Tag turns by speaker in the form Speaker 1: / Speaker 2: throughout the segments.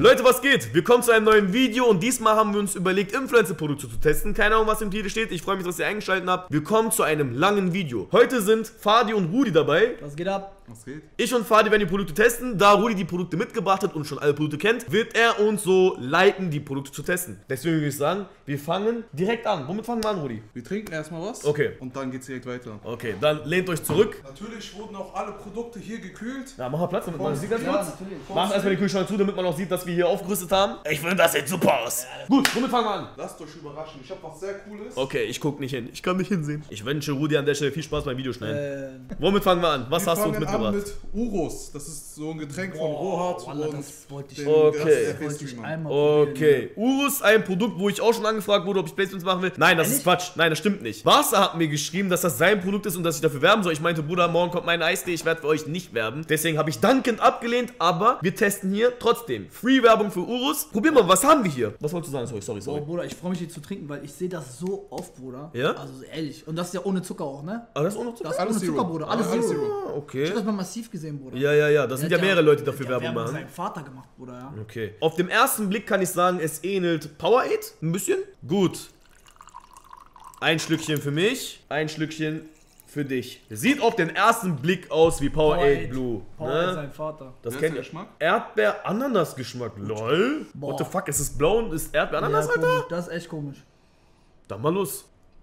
Speaker 1: Leute, was geht? Willkommen zu einem neuen Video und diesmal haben wir uns überlegt, Influencer-Produkte zu testen. Keine Ahnung, was im Titel steht. Ich freue mich, dass ihr eingeschaltet habt. Willkommen zu einem langen Video. Heute sind Fadi und Rudi dabei.
Speaker 2: Was geht ab?
Speaker 3: Was geht?
Speaker 1: Ich und Fadi werden die Produkte testen. Da Rudi die Produkte mitgebracht hat und schon alle Produkte kennt, wird er uns so leiten, die Produkte zu testen. Deswegen würde ich sagen, wir fangen direkt an. Womit fangen wir an, Rudi?
Speaker 3: Wir trinken erstmal was.
Speaker 1: Okay.
Speaker 3: Und dann geht's direkt weiter.
Speaker 1: Okay, dann lehnt euch zurück.
Speaker 3: Natürlich wurden auch alle Produkte hier gekühlt.
Speaker 1: Ja, mach mal Platz, damit man das sieht ganz
Speaker 2: Ja,
Speaker 1: kurz.
Speaker 2: natürlich.
Speaker 1: Mach erstmal die Kühlschrank zu, damit man auch sieht, dass wir hier aufgerüstet haben. Ich finde, das sieht super aus. Gut, womit fangen wir an?
Speaker 3: Lasst euch überraschen. Ich habe was sehr Cooles.
Speaker 1: Okay, ich guck nicht hin. Ich kann nicht hinsehen. Ich wünsche Rudi an der Stelle viel Spaß beim Videoschneiden. Womit fangen wir an? Was
Speaker 3: Wir
Speaker 1: hast du uns
Speaker 3: fangen an
Speaker 1: mitgebracht?
Speaker 3: mit Urus. Das ist so ein Getränk von Rohat
Speaker 2: Wallah,
Speaker 3: und
Speaker 2: das wollte ich-
Speaker 3: den
Speaker 1: Okay.
Speaker 3: ganzen
Speaker 2: Wollte ich
Speaker 3: RP-Streamern.
Speaker 2: einmal probieren.
Speaker 1: Okay, Urus, ein Produkt, wo ich auch schon angefragt wurde, ob ich Placements machen will. Nein, das ist Quatsch. Nein, das stimmt nicht. Wasser hat mir geschrieben, dass das sein Produkt ist und dass ich dafür werben soll. Ich meinte, Bruder, morgen kommt mein Eistee, ich werde für euch nicht werben. Deswegen habe ich dankend abgelehnt, aber wir testen hier trotzdem. Free-Werbung für Urus. Probier mal, was haben wir hier? Was wolltest du sagen? Sorry.
Speaker 2: Boah, Bruder, ich freue mich, die zu trinken, weil ich sehe das so oft, Bruder.
Speaker 1: Ja?
Speaker 2: Also ehrlich. Und das ist ja ohne Zucker auch, ne?
Speaker 1: Aber das ist auch noch zu
Speaker 2: Das ist
Speaker 3: Alles
Speaker 2: ohne
Speaker 3: Zero.
Speaker 2: Zucker, Bruder. Alles
Speaker 3: Alles
Speaker 2: Zero.
Speaker 3: Zero.
Speaker 1: Ah,
Speaker 2: Ich hab
Speaker 1: okay.
Speaker 2: das mal massiv gesehen, Bruder.
Speaker 1: Ja. Das sind ja mehrere Leute, die dafür Werbung
Speaker 2: machen.
Speaker 1: machen.
Speaker 2: Seinem Vater gemacht, Bruder, ja.
Speaker 1: Okay. Auf dem ersten Blick kann ich sagen, es ähnelt Powerade. Ein bisschen. Gut. Ein Schlückchen für mich. Ein Schlückchen für dich. Sieht auf den ersten Blick aus wie Powerade Blue.
Speaker 2: Powerade
Speaker 1: Ne?
Speaker 2: sein Vater.
Speaker 1: Das
Speaker 3: Wer ist
Speaker 1: kennt
Speaker 3: der
Speaker 1: ihr.
Speaker 3: Geschmack?
Speaker 1: Erdbeer-Ananas-Geschmack. Lol.
Speaker 2: Boah.
Speaker 1: What the fuck? Es ist blau und ist Erdbeer-Ananas,
Speaker 2: Ja,
Speaker 1: Alter?
Speaker 2: komisch. Das ist echt komisch.
Speaker 1: Dann mal los.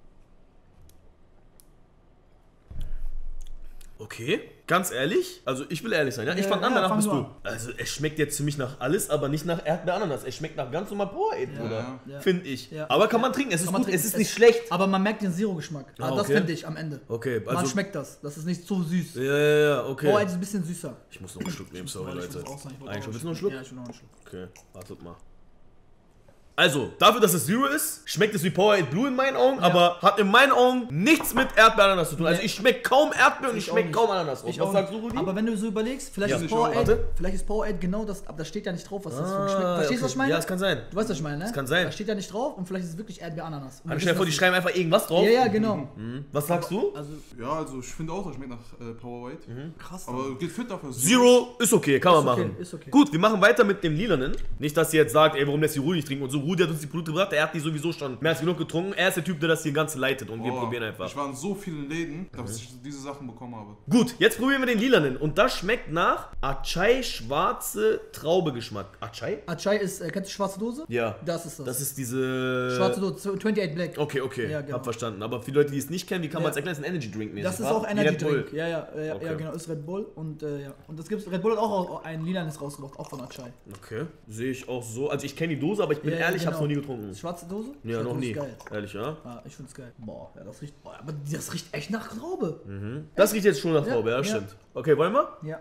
Speaker 1: Okay, ganz ehrlich, also ich will ehrlich sein, ja? Ich fange an,
Speaker 2: ja,
Speaker 1: danach
Speaker 2: fang
Speaker 1: bist
Speaker 2: du
Speaker 1: du.
Speaker 2: an.
Speaker 1: Also es schmeckt jetzt für mich nach alles, aber nicht nach Erdbeer-Ananas. Es schmeckt nach ganz normal Powerade, Bruder.
Speaker 2: ja.
Speaker 1: Finde ich.
Speaker 2: Ja.
Speaker 1: Aber kann man trinken, es ist
Speaker 2: Kann man
Speaker 1: gut,
Speaker 2: trinken.
Speaker 1: es ist nicht schlecht.
Speaker 2: Aber man merkt den Zero-Geschmack.
Speaker 1: Ah,
Speaker 2: Das
Speaker 1: okay.
Speaker 2: finde ich am Ende.
Speaker 1: Okay,
Speaker 2: Man
Speaker 1: also...
Speaker 2: schmeckt das. Das ist nicht so süß.
Speaker 1: Ja, okay.
Speaker 2: Powerade ist ein bisschen süßer.
Speaker 1: Ich muss noch einen Schluck nehmen, sorry,
Speaker 2: Warte, ich
Speaker 1: Leute.
Speaker 2: muss auch sagen, ich wollte
Speaker 1: Eigentlich
Speaker 2: auch
Speaker 1: willst du noch einen Schluck?
Speaker 2: Ja, ich will noch einen Schluck.
Speaker 1: Okay, wartet mal. Also, dafür, dass es Zero ist, schmeckt es wie Powerade Blue in meinen Augen, aber hat in meinen Augen nichts mit Erdbeer-Ananas zu tun. Also
Speaker 2: Nee.
Speaker 1: ich schmecke kaum Erdbeer und ich
Speaker 2: Ich auch
Speaker 1: schmecke
Speaker 2: nicht.
Speaker 1: kaum Ananas raus.
Speaker 2: Ich
Speaker 1: Was
Speaker 2: auch
Speaker 1: sagst du,
Speaker 2: nicht.
Speaker 1: Rudi?
Speaker 2: Aber wenn du so überlegst, vielleicht
Speaker 1: Ja.
Speaker 2: ist
Speaker 3: Ich auch.
Speaker 2: Powerade, genau das, aber da steht ja nicht drauf, was das für Geschmack. Verstehst du,
Speaker 1: okay.
Speaker 2: was ich meine?
Speaker 1: Ja, das kann sein.
Speaker 2: Du weißt, was ich meine, ne?
Speaker 1: Das kann sein.
Speaker 2: Da steht ja nicht drauf und vielleicht ist es wirklich Erdbeer-Ananas. Und wir
Speaker 1: Stell dir vor, die
Speaker 2: wissen,
Speaker 1: schreiben einfach irgendwas drauf.
Speaker 2: Ja, genau.
Speaker 1: Was sagst du?
Speaker 2: Also,
Speaker 3: Ja, also ich finde auch, das schmeckt nach Powerade.
Speaker 2: krass.
Speaker 3: Aber geht fit dafür.
Speaker 1: Zero ist okay, kann man
Speaker 2: Ist okay,
Speaker 1: machen.
Speaker 2: ist okay.
Speaker 1: Gut, wir machen weiter mit dem Lilanen. Nicht, dass ihr jetzt sagt, ey, warum lässt die Rudi nicht trinken und so. Rudi hat uns die Produkte gebracht, er hat die sowieso schon mehr als genug getrunken. Er ist der Typ, der das hier Ganze leitet und wir probieren einfach.
Speaker 3: Ich war in so vielen Läden, dass ich diese Sachen bekommen habe.
Speaker 1: Gut, jetzt probieren wir den Lilanen und das schmeckt nach Achai schwarze Traube Geschmack. Achai?
Speaker 2: Achai ist, kennst du schwarze Dose?
Speaker 1: Ja.
Speaker 2: Das ist das.
Speaker 1: Das ist diese...
Speaker 2: Schwarze Dose, 28 Black.
Speaker 1: Okay,
Speaker 2: Ja, genau.
Speaker 1: hab verstanden. Aber für die Leute, die es nicht kennen, wie kann man
Speaker 2: Ja.
Speaker 1: es erklären? Das ist ein Energy Drink mäßig.
Speaker 2: Das ist
Speaker 1: wa?
Speaker 2: auch
Speaker 1: Wie
Speaker 2: Energy
Speaker 1: Red Bull.
Speaker 2: Drink. Ja,
Speaker 1: Okay.
Speaker 2: genau, ist Red Bull und ja. Und das gibt's, Red Bull hat auch ein lilanes rausgebracht, auch von Achai.
Speaker 1: Okay, sehe ich auch so. Also ich kenne die Dose, aber ich bin
Speaker 2: Ja,
Speaker 1: ehrlich, ich hab's
Speaker 2: genau.
Speaker 1: noch nie getrunken.
Speaker 2: Schwarze Dose?
Speaker 1: Ja,
Speaker 2: Schwarze
Speaker 1: noch
Speaker 2: Dose
Speaker 1: nie.
Speaker 2: Ist geil.
Speaker 1: Ehrlich, ja?
Speaker 2: Ja, ich find's geil. Boah, ja, das riecht, aber das riecht echt nach Traube.
Speaker 1: Das riecht jetzt schon nach
Speaker 2: Ja,
Speaker 1: Traube, ja,
Speaker 2: ja.
Speaker 1: stimmt. Okay, wollen wir?
Speaker 2: Ja.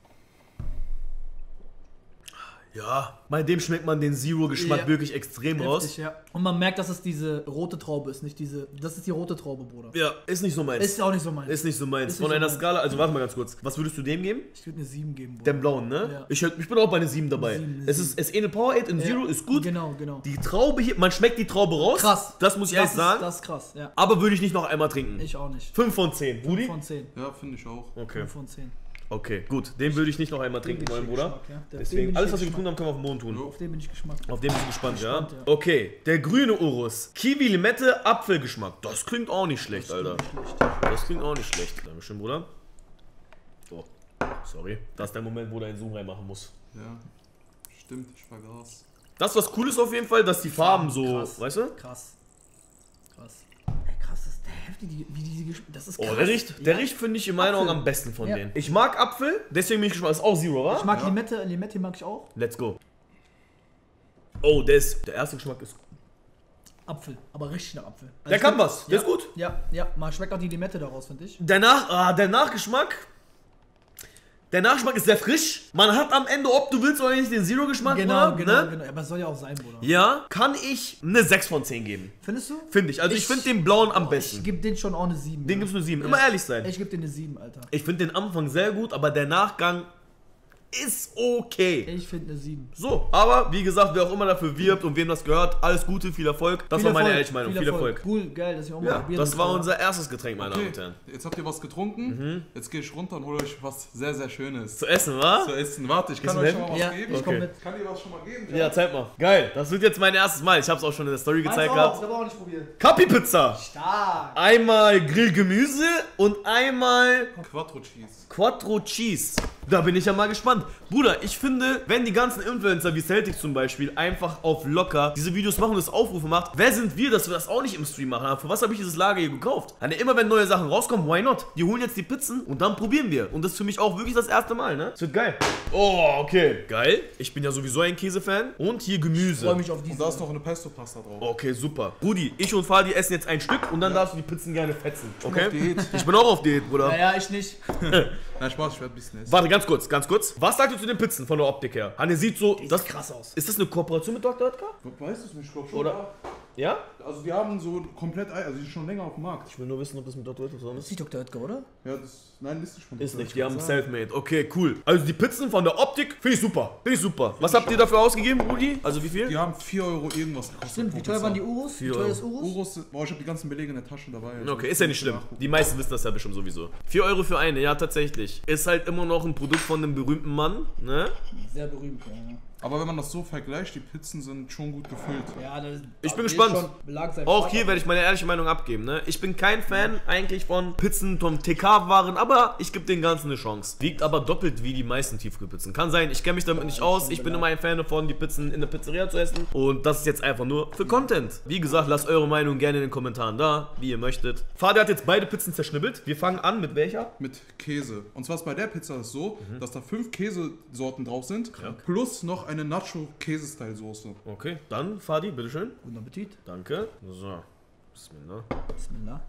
Speaker 1: Ja, bei dem schmeckt man den Zero-Geschmack
Speaker 2: Ja.
Speaker 1: wirklich extrem raus.
Speaker 2: Heftig, ja. Und man merkt, dass es diese rote Traube ist, nicht diese. Das ist die rote Traube, Bruder.
Speaker 1: Ja, ist nicht so meins.
Speaker 2: Ist auch nicht so meins.
Speaker 1: Ist nicht so meins.
Speaker 2: Ist
Speaker 1: Von
Speaker 2: nicht so
Speaker 1: einer
Speaker 2: meins.
Speaker 1: Skala, also warte mal ganz kurz. Was würdest du dem geben?
Speaker 2: Ich würde eine 7 geben, Bruder.
Speaker 1: Dem blauen, ne?
Speaker 2: Ja.
Speaker 1: Ich bin auch bei einer 7 dabei.
Speaker 2: 7,
Speaker 1: Es ähnelt Powerade in
Speaker 2: Ja.
Speaker 1: Zero, ist gut.
Speaker 2: Genau.
Speaker 1: Die Traube hier, man schmeckt die Traube raus.
Speaker 2: Krass.
Speaker 1: Das muss ich ehrlich sagen.
Speaker 2: Das ist krass, ja.
Speaker 1: Aber würde ich nicht noch einmal trinken.
Speaker 2: Ich auch nicht.
Speaker 1: 5 von 10. Rudi?
Speaker 2: 5 von 10.
Speaker 3: Ja, finde ich auch.
Speaker 1: Okay.
Speaker 2: 5 von 10.
Speaker 1: Okay, gut. Den würde ich nicht noch einmal trinken wollen, Bruder.
Speaker 2: Geschmack, ja. Auf den
Speaker 1: Deswegen,
Speaker 2: bin
Speaker 1: alles
Speaker 2: ich
Speaker 1: was wir
Speaker 2: Geschmack.
Speaker 1: getrunken haben, können wir auf dem Boden tun.
Speaker 3: Jo.
Speaker 2: Auf den bin ich gespannt.
Speaker 1: Auf den bist du gespannt, ja?
Speaker 2: Gespannt, ja.
Speaker 1: Okay, der grüne Urus. Kiwi, Limette, Apfelgeschmack. Das klingt auch nicht schlecht, Alter.
Speaker 2: Nicht schlecht.
Speaker 1: Das klingt auch nicht schlecht. Dankeschön, Bruder. Oh, sorry. Das ist der Moment, wo du einen Zoom reinmachen musst.
Speaker 3: Ja, stimmt, ich vergaß.
Speaker 1: Das, was cool ist auf jeden Fall, dass die Farben so,
Speaker 2: Krass.
Speaker 1: weißt du?
Speaker 2: Krass. Ey, krass, das ist der heftig, wie diese das ist krass.
Speaker 1: Oh, der riecht, finde ich, in meinen
Speaker 2: Apfel.
Speaker 1: Augen am besten von
Speaker 2: Ja.
Speaker 1: denen. Ich mag Apfel, deswegen bin ich gespannt. Ist auch Zero, wa?
Speaker 2: Ich mag Limette mag ich auch.
Speaker 1: Let's go. Oh, der erste Geschmack ist...
Speaker 2: Apfel, aber richtig nach Apfel. Also
Speaker 1: Der
Speaker 2: ich
Speaker 1: kann
Speaker 2: find-
Speaker 1: was, der ist gut.
Speaker 2: Ja, man schmeckt auch die Limette daraus, finde ich.
Speaker 1: Der Nachgeschmack... Der Nachgeschmack ist sehr frisch. Man hat am Ende, ob du willst oder nicht, den Zero-Geschmack,
Speaker 2: Genau.
Speaker 1: ne?
Speaker 2: Aber es soll ja auch sein, Bruder.
Speaker 1: Ja, kann ich eine 6 von 10 geben.
Speaker 2: Findest du?
Speaker 1: Finde ich. Also ich finde den blauen am besten.
Speaker 2: Ich gebe den schon auch eine 7.
Speaker 1: Den gibst du eine 7. Immer ehrlich sein.
Speaker 2: Ich gebe den eine 7, Alter.
Speaker 1: Ich finde den Anfang sehr gut, aber der Nachgang ist okay.
Speaker 2: Ich finde eine 7.
Speaker 1: So, aber wie gesagt, wer auch immer dafür wirbt und wem das gehört, alles Gute, viel Erfolg. Das war meine ehrliche Meinung. Viel Erfolg.
Speaker 2: Cool, geil, dass ich auch mal
Speaker 1: Ja,
Speaker 2: probiert
Speaker 1: das
Speaker 2: habe.
Speaker 1: war unser erstes Getränk, meine Damen und
Speaker 3: Okay,
Speaker 1: Herren.
Speaker 3: jetzt habt ihr was getrunken. Jetzt gehe ich runter und hole euch was sehr, sehr Schönes
Speaker 1: Zu essen, wa?
Speaker 3: zu essen. Warte, ich kann
Speaker 1: Bisschen
Speaker 3: euch schon mal was
Speaker 2: Ja,
Speaker 3: geben.
Speaker 2: ich komm
Speaker 1: Okay.
Speaker 2: mit.
Speaker 3: Kann dir was schon mal geben?
Speaker 1: Ja, zeig mal. Geil, das wird jetzt mein erstes Mal. Ich hab's auch schon in der Story gezeigt
Speaker 2: Ich
Speaker 1: gehabt.
Speaker 2: habe auch nicht probiert.
Speaker 1: Kapi-Pizza.
Speaker 2: Stark.
Speaker 1: Einmal Grillgemüse und einmal
Speaker 3: Quattro Cheese.
Speaker 1: Quattro Cheese. Da bin ich ja mal gespannt. Bruder, ich finde, wenn die ganzen Influencer wie Celtics zum Beispiel einfach auf locker diese Videos machen und das Aufrufe macht, wer sind wir, dass wir das auch nicht im Stream machen? Aber für was habe ich dieses Lager hier gekauft? Also immer wenn neue Sachen rauskommen, why not? Die holen jetzt die Pizzen und dann probieren wir. Und das ist für mich auch wirklich das erste Mal, ne? Das wird geil. Oh, okay. Geil. Ich bin ja sowieso ein Käsefan. Und hier
Speaker 2: Ich freue
Speaker 1: Gemüse.
Speaker 2: mich auf
Speaker 3: Und
Speaker 2: diese.
Speaker 3: da ist noch eine Pesto-Pasta drauf.
Speaker 1: Okay, super. Rudi, ich und Fadi essen jetzt ein Stück und dann darfst du die Pizzen gerne fetzen. Okay?
Speaker 3: auf Diät.
Speaker 1: Ich bin auch auf Diät, Bruder.
Speaker 2: Naja, ich nicht.
Speaker 3: Nein, Spaß, ich werde ein bisschen essen.
Speaker 1: Warte, ganz kurz, ganz kurz. Was sagt ihr zu den Pizzen von der Optik her? Hanne sieht so,
Speaker 2: Das
Speaker 1: das
Speaker 2: sieht krass aus.
Speaker 1: ist das eine Kooperation mit Dr. Oetker?
Speaker 3: Weißt du es nicht? Ich glaube schon.
Speaker 1: Oder? Ja?
Speaker 3: Also die haben so komplett, also die sind schon länger auf dem Markt.
Speaker 1: Ich will nur wissen, ob das mit Dr. Oetker zusammen
Speaker 2: Das
Speaker 1: ist.
Speaker 2: ist nicht Dr. Oetker, oder?
Speaker 3: Ja, das, nein, ist nicht von
Speaker 1: Ist
Speaker 3: Dr.
Speaker 1: nicht, die haben
Speaker 3: Oetker.
Speaker 1: Selfmade. Okay, cool. Also die Pizzen von der Optik finde ich super. Finde ich super. Was habt ihr dafür ausgegeben, Rudi? Also wie viel?
Speaker 3: Die haben 4 Euro irgendwas gekostet.
Speaker 2: Stimmt, wie
Speaker 3: pro
Speaker 2: teuer waren die
Speaker 3: Pizza.
Speaker 2: Urus? Wie
Speaker 1: 4
Speaker 2: teuer ist
Speaker 1: Euro.
Speaker 2: Urus?
Speaker 3: Urus, boah, ich habe die ganzen Belege in der Tasche dabei. also
Speaker 1: Okay,
Speaker 3: ich
Speaker 1: ist ja
Speaker 3: muss
Speaker 1: nicht schlimm.
Speaker 3: nachgucken.
Speaker 1: Die meisten wissen das ja bestimmt sowieso. 4 Euro für eine, ja tatsächlich. Ist halt immer noch ein Produkt von einem berühmten Mann, ne?
Speaker 2: Sehr berühmt, ja.
Speaker 3: Aber wenn man das so vergleicht, die Pizzen sind schon gut gefüllt.
Speaker 2: Ja, das,
Speaker 1: Ich bin
Speaker 2: das
Speaker 1: gespannt.
Speaker 2: ist schon Belag sein
Speaker 1: Auch
Speaker 2: Vater.
Speaker 1: hier werde ich meine ehrliche Meinung abgeben, ne? Ich bin kein Fan eigentlich von Pizzen vom TK-Waren, aber ich gebe den Ganzen eine Chance. Wiegt aber doppelt wie die meisten Tiefkühlpizzen. Kann sein, ich kenne mich damit nicht aus. Ich bin immer ein Fan davon, die Pizzen in der Pizzeria zu essen. Und das ist jetzt einfach nur für Content. Wie gesagt, lasst eure Meinung gerne in den Kommentaren da, wie ihr möchtet. Fadi hat jetzt beide Pizzen zerschnibbelt. Wir fangen an mit welcher?
Speaker 3: Mit Käse. Und zwar ist bei der Pizza es so, dass da 5 Käsesorten drauf sind, plus noch eine Nacho-Käsestyle-Soße.
Speaker 1: Okay, dann Fadi, bitteschön.
Speaker 2: Guten Appetit.
Speaker 1: Danke. So. Bismillah.
Speaker 2: Bismillah.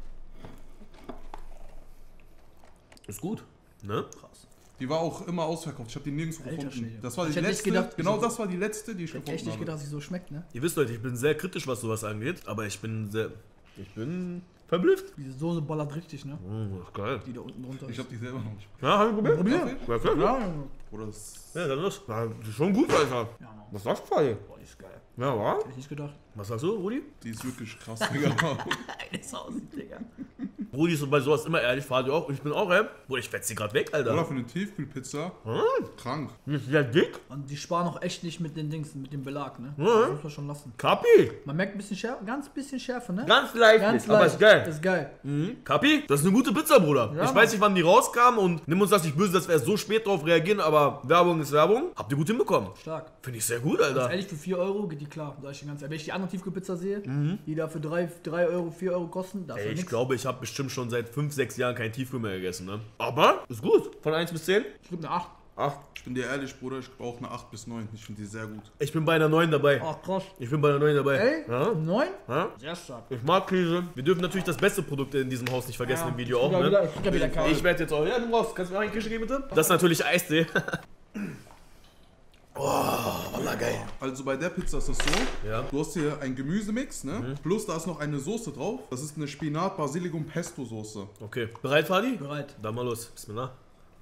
Speaker 1: Ist gut, ne?
Speaker 2: Krass.
Speaker 3: Die war auch immer ausverkauft. Ich habe die nirgendwo
Speaker 2: Alter
Speaker 3: gefunden.
Speaker 2: Schwede.
Speaker 3: Das war die
Speaker 2: Ich hätte nicht
Speaker 3: letzte.
Speaker 2: gedacht,
Speaker 3: Genau
Speaker 2: so-
Speaker 3: das war die letzte, die ich
Speaker 2: Ich hätte
Speaker 3: gefunden
Speaker 2: echt nicht
Speaker 3: habe.
Speaker 2: gedacht, dass sie so schmeckt, ne?
Speaker 1: Ihr wisst Leute, ich bin sehr kritisch, was sowas angeht, aber ich bin verblüfft.
Speaker 2: Diese Soße ballert richtig, ne?
Speaker 1: Das ist geil.
Speaker 2: Die da unten drunter
Speaker 3: Ich
Speaker 2: ist.
Speaker 3: habe die selber noch nicht.
Speaker 1: Ja, hab ich probiert.
Speaker 2: Probier.
Speaker 1: Ja, klar. Ja,
Speaker 2: Ja,
Speaker 3: Oder das
Speaker 1: ja dann los. Ja, das ist schon gut, Alter.
Speaker 2: ja, Mann.
Speaker 1: Was sagst du, Fadi?
Speaker 2: Boah, die ist geil.
Speaker 1: Ja, wa?
Speaker 2: Hätte ich nicht gedacht.
Speaker 1: Was sagst du, Rudi?
Speaker 3: die ist wirklich krass, Digga.
Speaker 2: Eine Sauce, Digga.
Speaker 1: Rudi ist bei sowas immer ehrlich, Fadi auch. Und ich bin auch, Bruder, ich fetz sie gerade weg,
Speaker 3: Oder
Speaker 1: Alter.
Speaker 3: für eine Tiefkühlpizza. Krank.
Speaker 1: Ist sehr dick.
Speaker 2: Und die sparen auch echt nicht mit den Dings, mit dem Belag, ne?
Speaker 1: Ja.
Speaker 2: Das muss man schon lassen.
Speaker 1: Kapi.
Speaker 2: Man merkt ein bisschen Schärfe, ganz bisschen Schärfe, ne?
Speaker 1: Ganz leicht,
Speaker 2: Ganz
Speaker 1: aber
Speaker 2: leicht.
Speaker 1: ist geil.
Speaker 2: Das ist geil.
Speaker 1: Kapi, das ist eine gute Pizza, Bruder.
Speaker 2: Ja,
Speaker 1: ich weiß nicht, wann die rauskam und nimm uns das nicht böse, dass wir erst so spät drauf reagieren, aber Werbung ist Werbung. Habt ihr gut hinbekommen.
Speaker 2: Stark.
Speaker 1: Finde ich sehr gut,
Speaker 2: Ganz
Speaker 1: Alter.
Speaker 2: ehrlich, für 4 Euro geht die klar, sag ich dir ganz ehrlich. Wenn ich die andere Tiefkühlpizza sehe, die da für 3 Euro, 4 Euro kosten, dafür
Speaker 1: Ey, ich
Speaker 2: nichts.
Speaker 1: glaube, ich habe bestimmt schon seit 5, 6 Jahren kein Tiefkühl mehr gegessen, ne? Aber ist gut. Von 1 bis 10?
Speaker 2: Ich gebe eine 8.
Speaker 1: 8.
Speaker 3: Ich bin dir ehrlich, Bruder, ich brauche eine 8 bis 9. Ich finde die sehr gut.
Speaker 1: Ich bin bei einer 9 dabei.
Speaker 2: Ach, krass.
Speaker 1: Ich bin bei einer 9 dabei.
Speaker 2: Ey,
Speaker 1: Ja?
Speaker 2: 9?
Speaker 1: Ja?
Speaker 2: Sehr stark.
Speaker 1: Ich mag Käse. Wir dürfen natürlich das beste Produkt in diesem Haus nicht vergessen im Video auch,
Speaker 2: Ich
Speaker 1: ne?
Speaker 2: krieg ja wieder Kaffee.
Speaker 1: Ich werde jetzt auch. Ja, du brauchst. Kannst du mir auch eine Kische geben, bitte? Das ist natürlich Eistee. Oh, wallah, geil.
Speaker 3: Also bei der Pizza ist das so,
Speaker 1: Ja.
Speaker 3: du hast hier einen Gemüsemix, ne? Plus da ist noch eine Soße drauf. Das ist eine Spinat-Basilikum-Pesto-Soße.
Speaker 1: Okay. Bereit, Fadi?
Speaker 2: Bereit.
Speaker 1: Dann mal los. Bismillah.